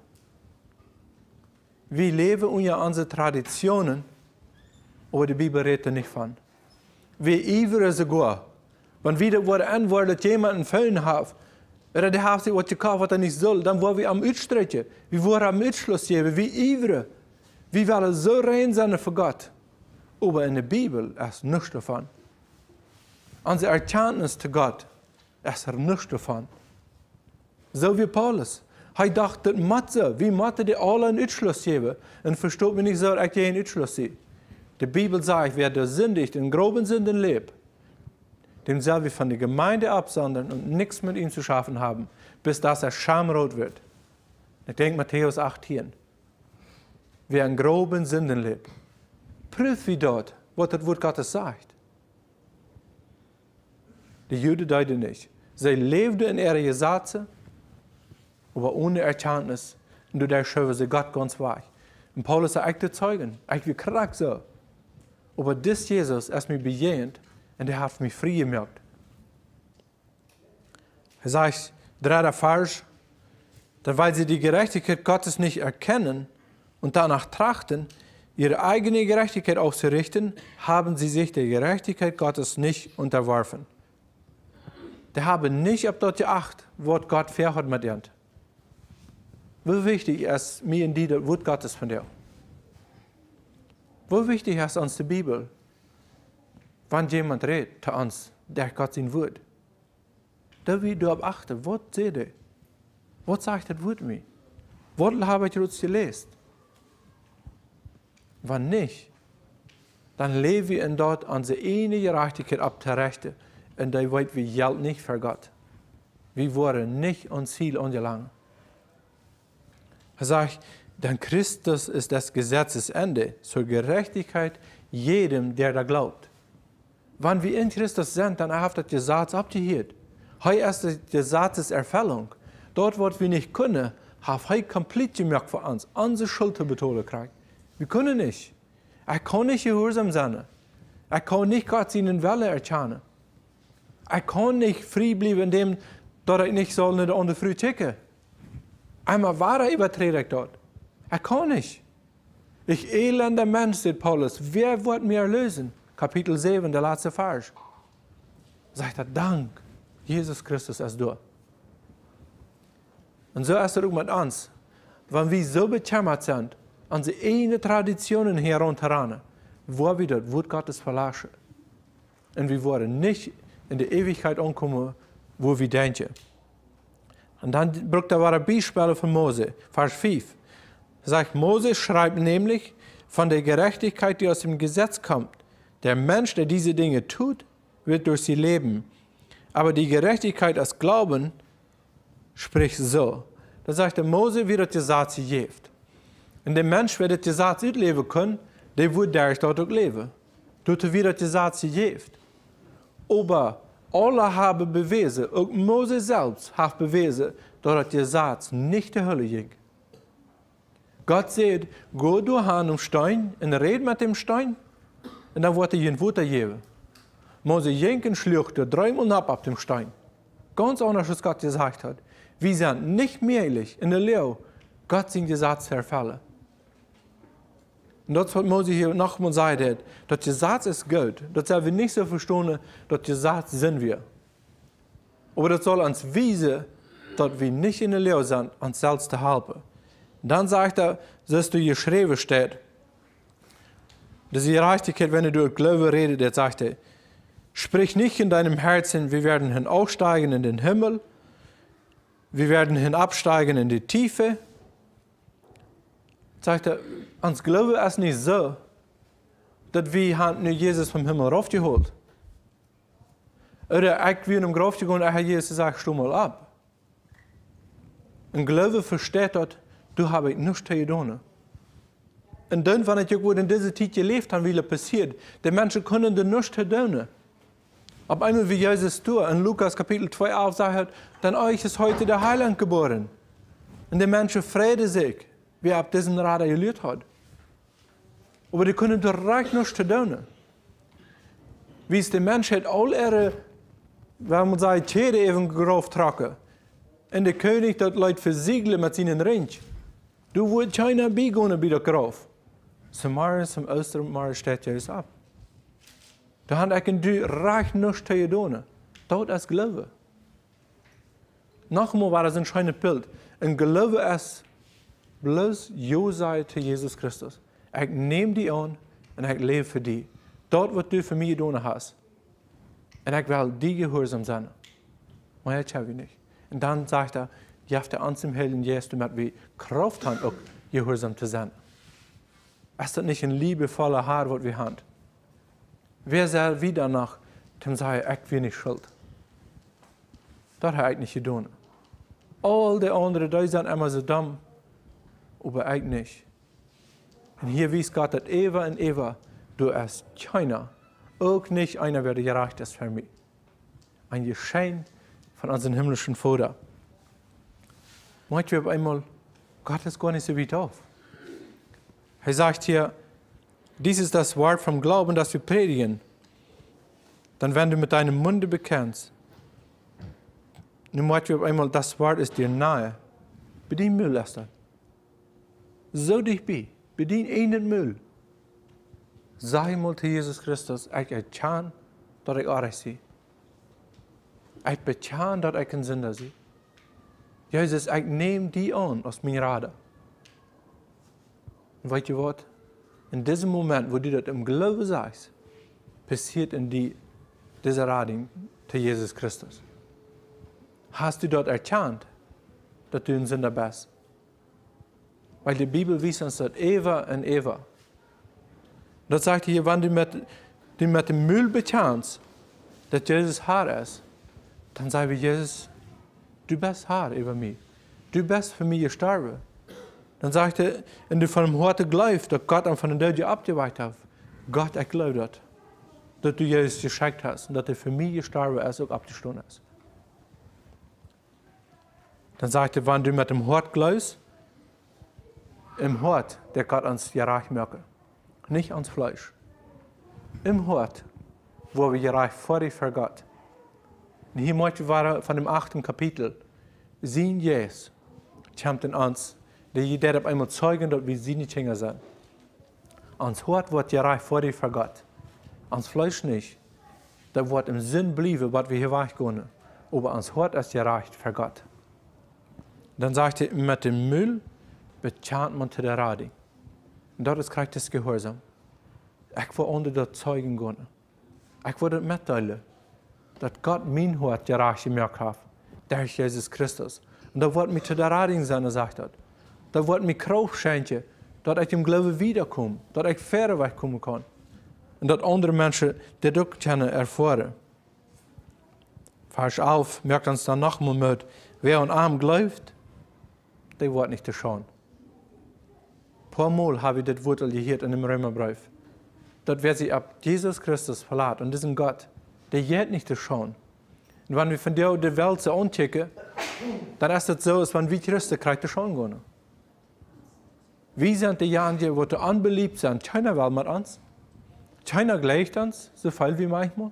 Wir leben unter unsere Traditionen, aber die Bibel redet nicht von. Wir ivern sogar, wenn wieder wurde antwortet, jemanden Fällen hat, oder der hat sich was gekauft, was er nicht soll, dann wollen wir am Utstrecken, wir wollen am Utschluss geben, wir ivern. Wir wollen so rein sein für Gott. Aber in der Bibel ist nichts davon. Unsere Erkenntnis zu Gott ist nichts davon. So wie Paulus. Er dachte, Matze, wie Mathe die alle einen Utschluss geben. Und versteht mich nicht so, dass ich einen Utschluss sehe. Die Bibel sagt, wer der sündigt, in groben Sünden lebt, dem soll wir von der Gemeinde absondern und nichts mit ihm zu schaffen haben, bis dass er schamrot wird. Ich denke Matthäus achtzehn. Wer in groben Sünden lebt, prüft wie dort, was das Wort Gottes sagt. Die Juden deuten nicht. Sie lebten in ihrer Gesetze, aber ohne Erkenntnis. Und du der schöpfen sie Gott ganz weich. Und Paulus sagt, ich der Zeugen, ich bin krank so. Aber das Jesus ist mir bejahend und er hat mich frei gemacht. Er sagt, dritter Vers, denn weil sie die Gerechtigkeit Gottes nicht erkennen und danach trachten, ihre eigene Gerechtigkeit auszurichten, haben sie sich der Gerechtigkeit Gottes nicht unterworfen. Die haben nicht auf dort geachtet, was Gott fair hat mit ihnen. Wie wichtig ist mir und dir das Wort Gottes von dir? Wie wichtig ist uns die Bibel? Wenn jemand redet zu uns, der Gott sein Wort. Da wie du achten, was seht ihr? Was sagt das Wort mir? Was habe ich jetzt gelesen? Wenn nicht, dann leben wir in dort unsere eine Gerechtigkeit ab der Rechte. Und da weit wir Geld nicht für Gott. Wir wollen nicht uns Ziel angelangen. Er sagt, denn Christus ist das Gesetzesende zur Gerechtigkeit jedem, der da glaubt. Wenn wir in Christus sind, dann hat das Gesetz abgehört. Hier ist die Gesetzeserfüllung. Dort, wo wir nicht können, hat er komplett gemacht für uns, unsere Schuld zu betonen kriegen. Wir können nicht. Er kann nicht gehorsam sein. Er kann nicht Gott seinen Wille erkennen. Er kann nicht frei bleiben, indem er nicht soll in der andere früh checken. Einmal war er überträgt dort. Er kann nicht. Ich elender Mensch, sagt Paulus, wer wird mir erlösen? Kapitel sieben, der letzte Vers. Sagt er, Dank, Jesus Christus ist da. Und so ist er auch mit uns. Wenn wir so bekämmert sind, unsere eigenen Traditionen herunterran, wo wir das Wort Gottes verlassen. Und wir wollen nicht in der Ewigkeit ankommen, wo wir denken. Und dann bringt er ein Beispiel von Mose, Vers fünf. Er sagt, Mose schreibt nämlich von der Gerechtigkeit, die aus dem Gesetz kommt. Der Mensch, der diese Dinge tut, wird durch sie leben. Aber die Gerechtigkeit aus Glauben spricht so. Da sagt der Mose, wie das Gesetz gibt. Und der Mensch, der das Gesetz ausleben kann, der wird dadurch dort auch leben. Dort wie das Gesetz gibt. Aber alle haben bewiesen, auch Mose selbst hat bewiesen, dass das Gesetz nicht der Hölle ging. Gott sagt, geh du an den Stein und red mit dem Stein, und dann wird er ihn Futter geben. Mose ging und schlucht er dreimal ab auf dem Stein. Ganz anders, was Gott gesagt hat. Wir sind nicht möglich in der Lehre, Gott sein Gesetz zu erfüllen. Und das, was Mose hier nochmal sagt, dass der Satz ist gut. Das soll wir nicht so verstehen, dass der Satz sind wir. Aber das soll uns wiesen, dass wir nicht in der Lehre sind, uns selbst zu helfen. Dann sagt er, dass du geschrieben steht, das ist die Gerechtigkeit, wenn du durch Glaube redest, der sagt er, sprich nicht in deinem Herzen, wir werden hinaufsteigen in den Himmel, wir werden hinabsteigen in die Tiefe. Sagt er, uns Glaube ist nicht so, dass wir haben Jesus vom Himmel raufgeholt. Oder ich will im Grab gehen und Jesus sagt, steh mal ab. Ein Glaube versteht dort, du hast nichts zu tun. Und dann, wenn ich in dieser Zeit gelebt habe, wie es passiert, die Menschen können das nicht tun. Ab einmal, wie Jesus tut, in Lukas Kapitel zwei auf sagt, dann euch ist heute der Heiland geboren. Und die Menschen freuen sich, wie er ab diesem Rat gelehrt hat. Aber die können direkt nichts tun. Wie es der Mensch hat, all ihre, wenn man sagt, Tiere eben drauf tragen. Und der König, das Leute versiegeln mit seinen Ring. Du wirst keiner beigehen bei der Graf. Samaria zum Ostermar steht Jesus ab. Da hat ich du recht nichts zu tun. Das ist Glaube. Nochmal war das ein schönes Bild. Ein Glaube ist bloß Ja sei zu Jesus Christus. Ich nehme die an und ich lebe für die. Dort, was du für mich getan hast. Und ich will die gehorsam sein. Aber jetzt habe ich nicht. Und dann sagt er, je habt ihr uns im Heiligen Jesus, damit wir Kraft haben, auch gehorsam zu sein. Ist das nicht ein liebevoller Haar, was wir haben? Wer soll wieder nach dem sagen, ich bin nicht schuld? Das habe ich nicht getan. All die anderen, die sind immer so dumm, aber ich nicht. Und hier wies Gott, dass Eva und Eva, du bist keiner, auch nicht einer, der gerecht ist für mich. Ein Geschenk von unserem himmlischen Vater. Manchmal auf einmal, Gott ist gar nicht so weit auf. Er sagt hier, dies ist das Wort vom Glauben, das wir predigen. Dann, wenn du mit deinem Munde bekennst, nun manchmal auf einmal, das Wort ist dir nahe. Bedien Müll erst dann. So dich bei. Bedien einen Müll. Sag mal zu Jesus Christus, ich erkenne, dass ich arg bin. Ich bekenne, dass ich ein Sünder bin. Jesus, ich nehme die an als mein Rader. Und weißt du was? In diesem Moment, wo du das im Glauben sagst, passiert in dir diese Rading zu Jesus Christus. Hast du dort erkannt, dass du ein Sünder bist? Weil die Bibel wies uns das Eva und Eva. Das sagt hier, wenn du mit, du mit dem Müll bekennst, dass Jesus Herr ist, dann sagen wir, Jesus, du bist Herr über mich. Du bist für mich gestorben. Dann sagt er, wenn du von dem Horte glaubst, dass Gott ihn von den Toten abgeweicht hat, Gott, ich glaube das, dass du Jesus geschickt hast und dass er für mich gestorben ist und abgestanden ist. Dann sagt er, wenn du mit dem Hort glaubst, im Hort, der Gott uns gerecht macht, nicht ans Fleisch. Im Hort, wo wir gerecht vor dir für Gott. Und hier möchte ich von dem achten Kapitel sehen, Jesus kommt in uns, der jeder auf einmal zeugen, dass wir sie nicht Kinder sind. Ans Hort wird gerecht vor dir für Gott. Ans Fleisch nicht. Da wird im Sinn bleiben, was wir hier weggehen. Aber ans Hort ist gerecht für Gott. Dann sagt er, mit dem Müll bekannt man zu der Rading. Und dort ist kriegt das Gehorsam. Ich will unter das Zeugen gehen. Ich will das mitteilen, dass Gott mein Hort gerecht gemacht hat, durch Jesus Christus. Und da wird mich zu der Rading sein, sagt er. Da wird mir Kraft schenken, dass ich im Glauben wiederkomme, dass ich fairer wegkommen kann. Und dass andere Menschen das auch können erfahren. Vers auf, merkt uns dann nochmal mit, wer an arm glaubt, der wird nicht schauen. Ein paar Mal habe ich das Wort gehört in dem Römerbrief. Dass wer sich ab Jesus Christus verlässt und diesen Gott, der geht nicht schauen. Und wenn wir von der die Welt so anchecken, dann ist es so, als wenn wir Christen kriegen schauen gehen. Wir sind diejenigen, die unbeliebt sind. Keiner will mit uns. Keiner gleicht uns, so viel wie manchmal.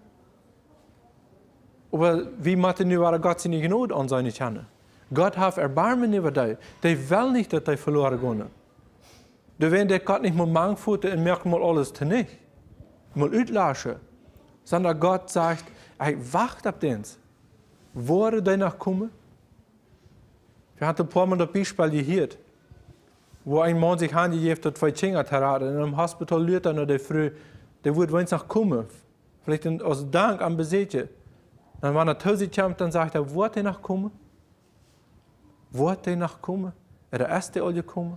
Aber wie machen wir Gott seine Gnade an seine Kinder? Gott hat Erbarmen über dich. Der will nicht, dass die verloren gehen. Du wenn der Gott nicht mal mangvoeten und merkt mal alles te nicht. Mal uitlaschen. Sondern Gott sagt, ey, wacht auf den. Woorden danach kommen. Wir hatten ein paar Mal das Beispiel gehört, wo ein Mann sich angegeben hat, zwei Kinder zu heiraten. In einem Hospital lehrt er noch der Früh, der wird wenigstens noch kommen. Vielleicht aus Dank am Besitzer. Dann, wenn er zu sich kommt, dann sagt er, wird er noch kommen? Wird er noch kommen? Er der erste alle kommen?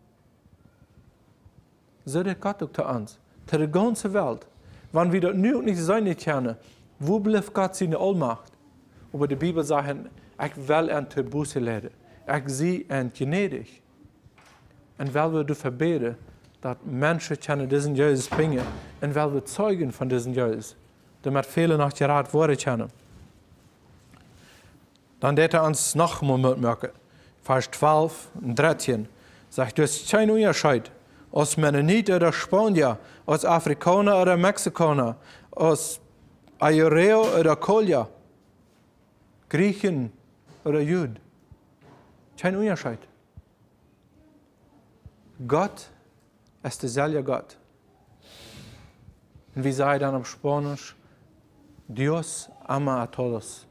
So der Gott auch zu uns, zu der ganzen Welt. Wenn wir das nu nicht sein können, wo bleibt Gott seine Allmacht? Aber die Bibel sagt, ich will ihn zur Buße leiden. Ich sehe ihn gnädig. Und weil wir dafür beten, dass Menschen können diesen Jesus bringen, und weil wir Zeugen von diesen Jesus, damit viele noch geraten werden können. Dann wird er uns noch mal mitmachen. Vers zwölf und dreizehn sagt, du hast keinen Unterschied, aus Mennoniten oder Spanier, aus Afrikaner oder Mexikaner, aus Ayoreo oder Kolja, Griechen oder Juden. Kein Unterschied. Gott ist derselbe Gott. Und wie sei dann auf Spanisch? Dios ama a todos.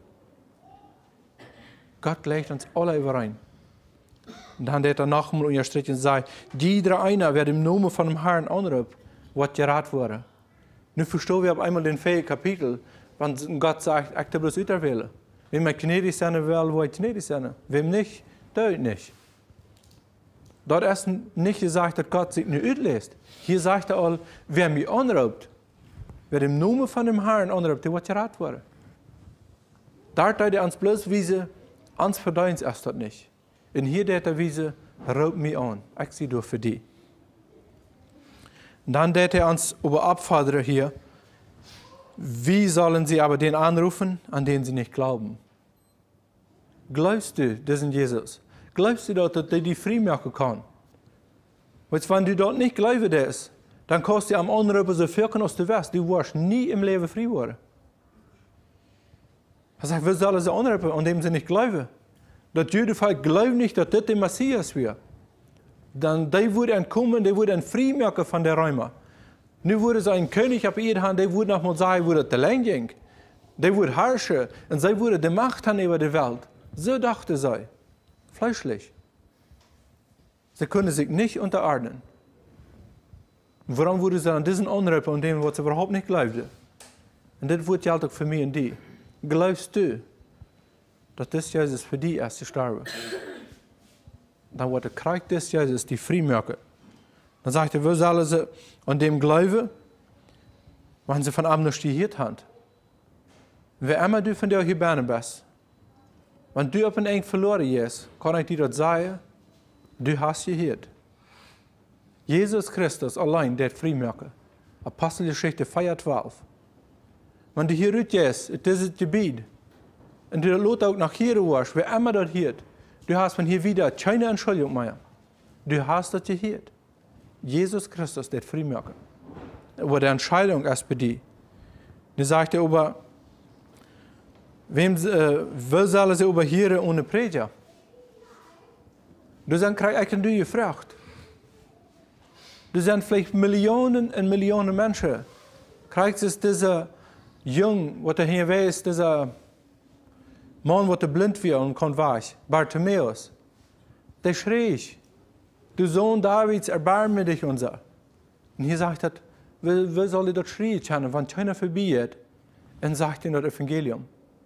Gott legt uns alle überein. Und dann hat er nochmal unterstrichen und sagt, jeder einer, wer im Namen von dem Herrn anruft, wird gerat worden. Nun verstehen wir auf einmal den vierten Kapitel, wenn Gott sagt, ich will bloß auswählen. Wem ich gnädig sein will, wo ich gnädig sein. Wem nicht, tut nicht. Dort ist nicht gesagt, dass Gott sich nicht auslässt. Hier sagt er all, wer mich anruft, wer im Namen von dem Herrn anruft, der wird gerat worden. Da tut er uns bloß wiese, uns verdienst erst das nicht. Und hier der er wiese, ruft mich an. Ich sehe durch für die. Und dann der er uns über abfordern hier, wie sollen sie aber den anrufen, an den sie nicht glauben? Glaubst du diesen Jesus? Glaubst du, dass er die frei machen kann? Weil wenn du dort nicht glaubst, dann kannst du am anderen so viel aus der West. Du wirst nie im Leben frei werden. Er sagt, wir sollen sie anrufen, an dem sie nicht glauben. Das Judenvolk glaubt nicht, dass das der Messias wird. Dann die würden kommen, die würden frei machen von der Römer. Nu würde sie ein König auf ihrer Hand, der würde noch mal sagen, wo das allein ging. Der würde herrschen und sie würde die Macht haben über die Welt. So dachte sie. Fleischlich. Sie können sich nicht unterordnen. Warum würde sie an diesen anrufen und dem, was sie überhaupt nicht glaubte? Und das wird ja auch für mich und die. Glaubst du, dass das Jesus für die erst gestorben ist? Dann wird der Krieg des Jesus die frei machen. Dann sagt er, wir sollen sie an dem glauben, wenn sie von Amnesty hier haben. Wer immer du von dir hier bist, bist, wenn du auf ein Eng verloren bist, kann ich dir das sagen, du hast gehört. Jesus Christus allein, der frei machen. Apostelgeschichte vier zwölf. Wenn du hier rausgehst, das ist Gebiet, und du lässt auch nach hier warst, wer immer das hört, du hast von hier wieder keine Entschuldigung mehr. Du hast das gehört. Jesus Christus, der frei machen. Aber die Entscheidung ist bei dir. Du sagst er über, wem äh, will sollen sie überhören ohne Prediger? Du sagst, krieg ich du gefragt. Du sind vielleicht Millionen und Millionen Menschen. Kriegst du diese Jung, was er hier weiß, dieser Mann, der blind war und konnte weich, Bartimäus, der schrie, du Sohn Davids, erbarme dich unser. Und hier sagt er, wie, wie soll ich das schreien können, wenn keiner vorbeigeht und sagt ihm das Evangelium?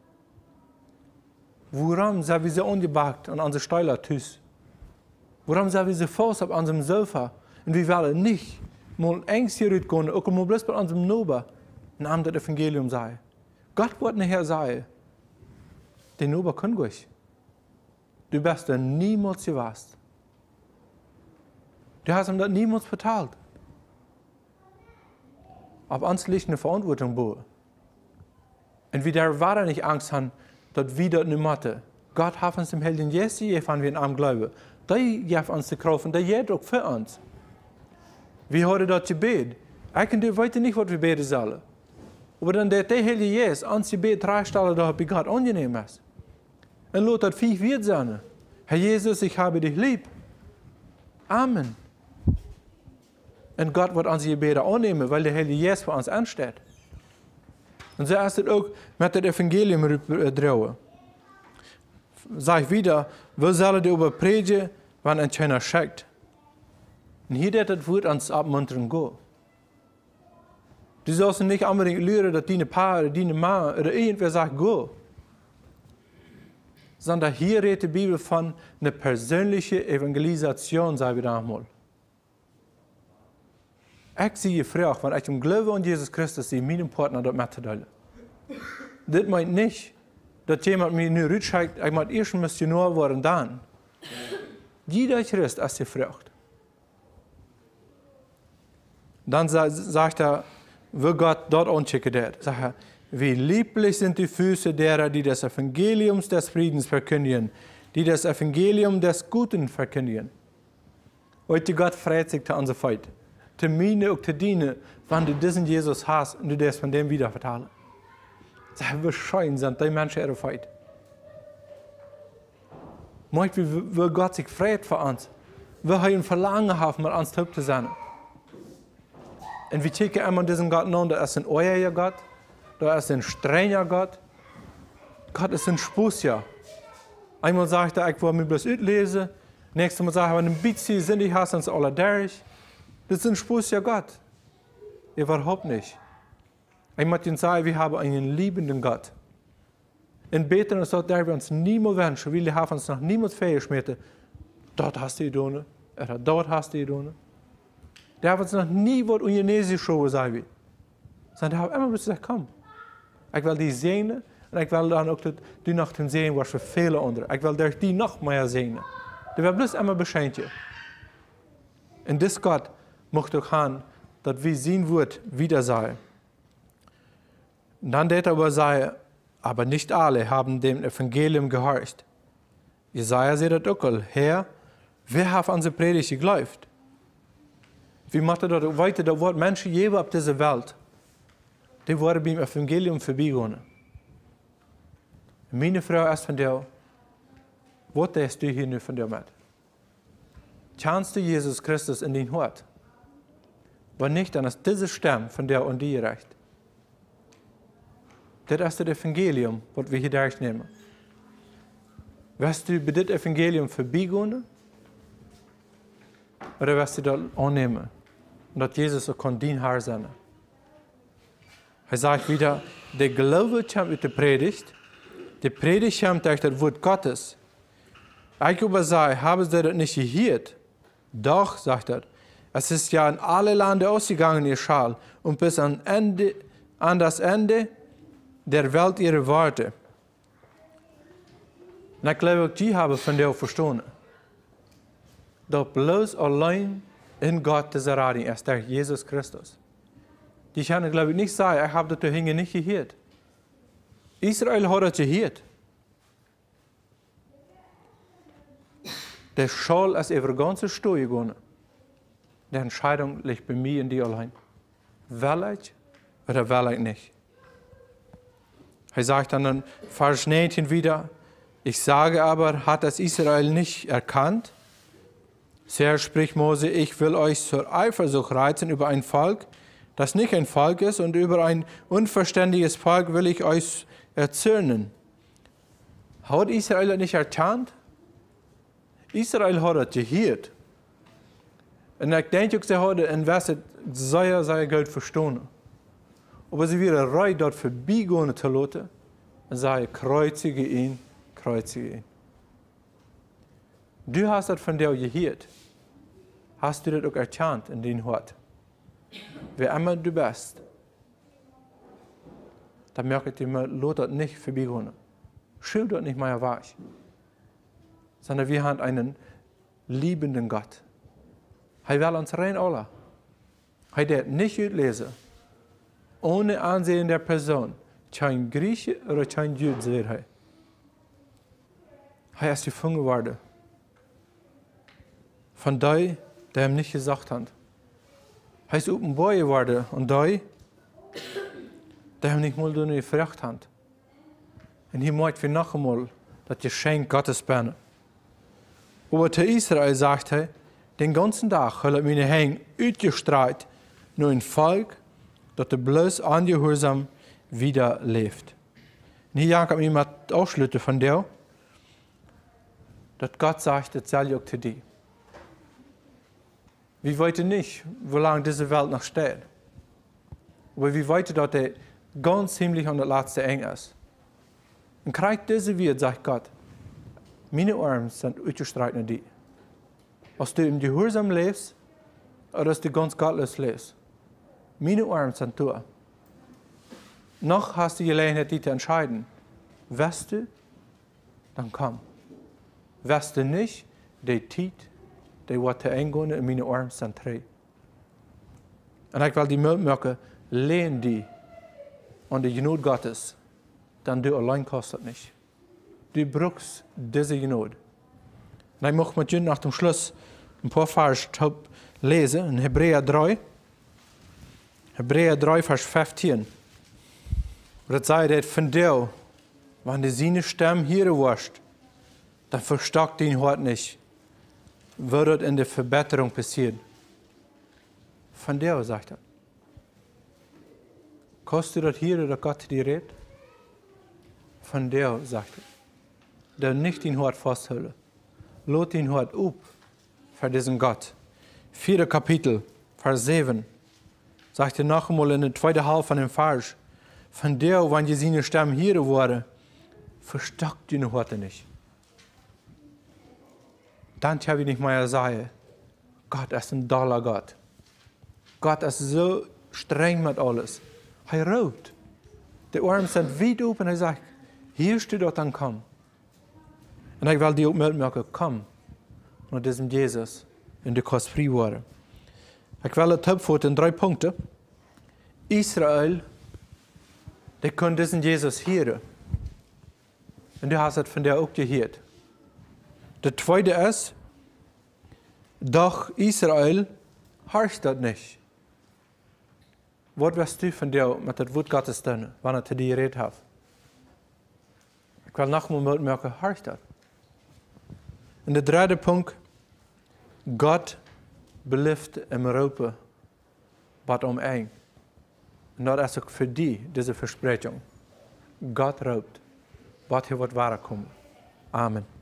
Warum sind wir so ungebackt an unsere Steuer tüß? Warum sind wir so faust auf unserem Sofa und wir wollen nicht mal Angst hier gehen, auch mal bloß bei unserem Nober und am das Evangelium sei? Gott wird nachher sagen, den Nober kann ich. Du bist da niemals gewasst. Du hast ihm das niemals verteilt. Auf uns liegt eine Verantwortung bei. Und wir der war nicht Angst haben, dass wir das nicht machen. Gott hat uns dem Helden Jesus gegeben, wenn wir in am Glauben. Der gibt uns die Kraft und der geht auch für uns. Wir haben das Gebet. Ich und du wissen nicht, was wir beten sollen. Aber dann der Heilige Jesus uns Gebet drei Stellen, da bei Gott angenehm ist. Und lass das viel wird sein. Herr Jesus, ich habe dich lieb. Amen. Und Gott wird unsere Gebete annehmen, weil der Heilige Geist für uns ansteht. Und so ist es auch mit dem Evangelium drüber. Sag ich wieder, wir sollen darüber predigen, wenn ein China schickt. Und hier wird das Wort uns abmuntern gehen. Du sollst nicht unbedingt lernen, dass deine Paar oder deine Mann oder irgendwer sagt, go. Sondern hier redet die Bibel von einer persönlichen Evangelisation, sagen wir einmal. Ich sehe Frage, wenn ich im Glauben an Jesus Christus die meinem Partner dort mitteilen. Das meint nicht, dass jemand mir nur rückschickt, ich muss erst Missionar werden, dann. Jeder Christ ist gefragt. Dann sagt er, wie Gott dort anschicken wird. Sagt er, wie lieblich sind die Füße derer, die das Evangelium des Friedens verkündigen, die das Evangelium des Guten verkündigen. Heute Gott freut sich zu unserer Feit. Zu mir und zu dienen, wenn du diesen Jesus hast und du das von dem wieder vertalen. Sag, wie schön sind die Menschen ihre Feit. Möcht wie Gott sich freut für uns. Wir haben ein Verlangen haben, mit uns zu sein. Und wir checken immer diesen Gott an, das ist ein euer Gott, das ist ein strenger Gott. Gott ist ein Spußjahr. Einmal sagt er, ich will mir bloß lesen. Nächstes Mal sagt er, wenn ein bisschen sinnig hast, dann ist alles durch. Das ist ein Spußjahr Gott. Überhaupt nicht. Ich möchte Ihnen sagen, wir haben einen liebenden Gott. In Beten ist dort, der wir uns niemals wünschen, weil wir haben uns noch niemals fähig schmierten. Dort hast du die Donne, oder dort hast du die Donne. Der hat uns noch nie was ungenesisch geschoben, sagen wir. Sondern der hat immer gesagt, komm, ich will die sehen und ich will dann auch die noch sehen, was für viele andere. Ich will durch die noch mehr sehen. Der wird bloß immer beschenkt. Und das Gott möchte auch haben, dass wir sehen wird, wieder sein. Und dann wird er aber sagen, aber nicht alle haben dem Evangelium gehorcht. Jesaja sagt das auch, Herr, wer hat unsere Predigt geglaubt? Wie macht er das weiter? Da wird Menschen jeder auf dieser Welt, die worden beim Evangelium vorbeigegangen. Meine Frage ist von dir, was tust du hier nu von dir mit? Kennst du Jesus Christus in dein Hort? Wenn nicht, dann ist diese Stimme von dir und dir recht. Das ist das Evangelium, was wir hier durchnehmen. Wirst du bei diesem Evangelium vorbeigehen? Oder wirst du das annehmen? Und dass Jesus auch dein Herr sein. Er sagt wieder, der Glaube kommt aus der Predigt. Die Predigt kommt durch das Wort Gottes. Ich aber sage, haben sie das nicht gehört? Doch, sagt er, es ist ja in alle Lande ausgegangen, ihr Schal, und bis an, Ende, an das Ende der Welt ihre Worte. Und ich glaube, die haben von dir verstanden. Doch bloß allein in Gott diese Rading ist, der Jesus Christus. Die können, glaube ich, nicht sagen, ich habe das Dinge nicht gehört. Israel hat das gehört. Der Schal ist über ganze Story gegangen. Die Entscheidung liegt bei mir und dir allein. Will ich oder will ich nicht? Er sagt dann in Vers neunzehn wieder, ich sage aber, hat es Israel nicht erkannt? Sehr spricht Mose, ich will euch zur Eifersucht reizen über ein Volk, das nicht ein Volk ist, und über ein unverständiges Volk will ich euch erzürnen. Hat Israel das nicht erkannt? Israel hat das gehört. Und ich denke, sie hat in was sehr, sehr gut verstanden. Aber sie wieder rei dort vorbeigehen zu lassen und sagen, kreuzige ihn, kreuzige ihn. Du hast das von dir gehört. Hast du das auch erkannt in dein Hort? Wer immer du bist, dann merkt ihr, lass das nicht vorbeigehen. Schau dort nicht mehr weg. Sondern wir haben einen liebenden Gott. Er will uns rein alle. Er wird nicht lesen, ohne Ansehen der Person, kein Grieche oder kein Jude sei er. Er ist gefunden worden. Von die, der ihm nicht gesagt hat. Er ist offenbar geworden und die, der ihm nicht mal gefragt hat. Und hier möchten wir noch einmal das Geschenk Gottes benennen. Aber zu Israel sagt er, Den ganzen Tag hat meine Hänge uitgestrahlt, nur ein Volk, das de bloß angehorsam wieder lebt. Und hier kann ich mal ausschlüten von dir, dass Gott sagt, das soll auch zu dir. Wir wissen nicht, wie lange diese Welt noch steht. Aber wir wissen, dass er ganz ziemlich an der letzte eng ist. Und kriegt diese Welt, sagt Gott, meine Arme sind uitgestrahlt nach dir. Als du im Gehorsam lebst, oder als du ganz gottlos lebst. Meine Arme sind da. Noch hast du die Gelegenheit, dich zu entscheiden. Weißt du, dann komm. Weißt du nicht, die Zeit, die wird eingehen in meine Arme sind drei. Und ich will die Mut machen, lehn die an die Genade Gottes, dann du allein kostet nicht. Du brauchst diese Genade. Und ich möchte mit dir nach dem Schluss ein paar Vers lesen, in Hebräer drei. Hebräer drei, Vers fünfzehn. Und das sagt, dass von dir, wenn du seine Stimme hören wirst, dann verstockt dein Hort nicht. Wird in der Verbesserung passieren. Von dir, sagt er. Kannst du das hier oder Gott dir redet? Von dir, sagt er. Der nicht dein Hort festhält. Lot dein Hort up für diesen Gott. Vierte Kapitel, Vers sieben. Sagt er noch einmal in der zweiten Hälfte von dem Vers. Von der, wenn ihr seine Stimme hören wurde, verstockt deine Worte nicht. Dann habe ich nicht mehr sagen, Gott ist ein doller Gott. Gott ist so streng mit alles. Er raubt. Die Arme sind weit open und er sagt, hier steht doch, dann komm. Und ich will dir auch mitmachen, komm, mit diesem Jesus, und du kannst frei werden. Ich will einen Tipp für in drei Punkte. Israel, die können diesen Jesus hören. Und du hast es von der auch gehört. Der zweite ist, doch Israel horcht das nicht. Was wirst du von dir mit dem Wort Gottes tun, wenn er zu dir geredet hat? Ich will noch einmal merken, horcht das. Und der dritte Punkt, Gott beleeft in Europa, was um ein. Und das ist auch für die, diese Versprechung. Gott raubt, was hier wird wahr kommen. Amen.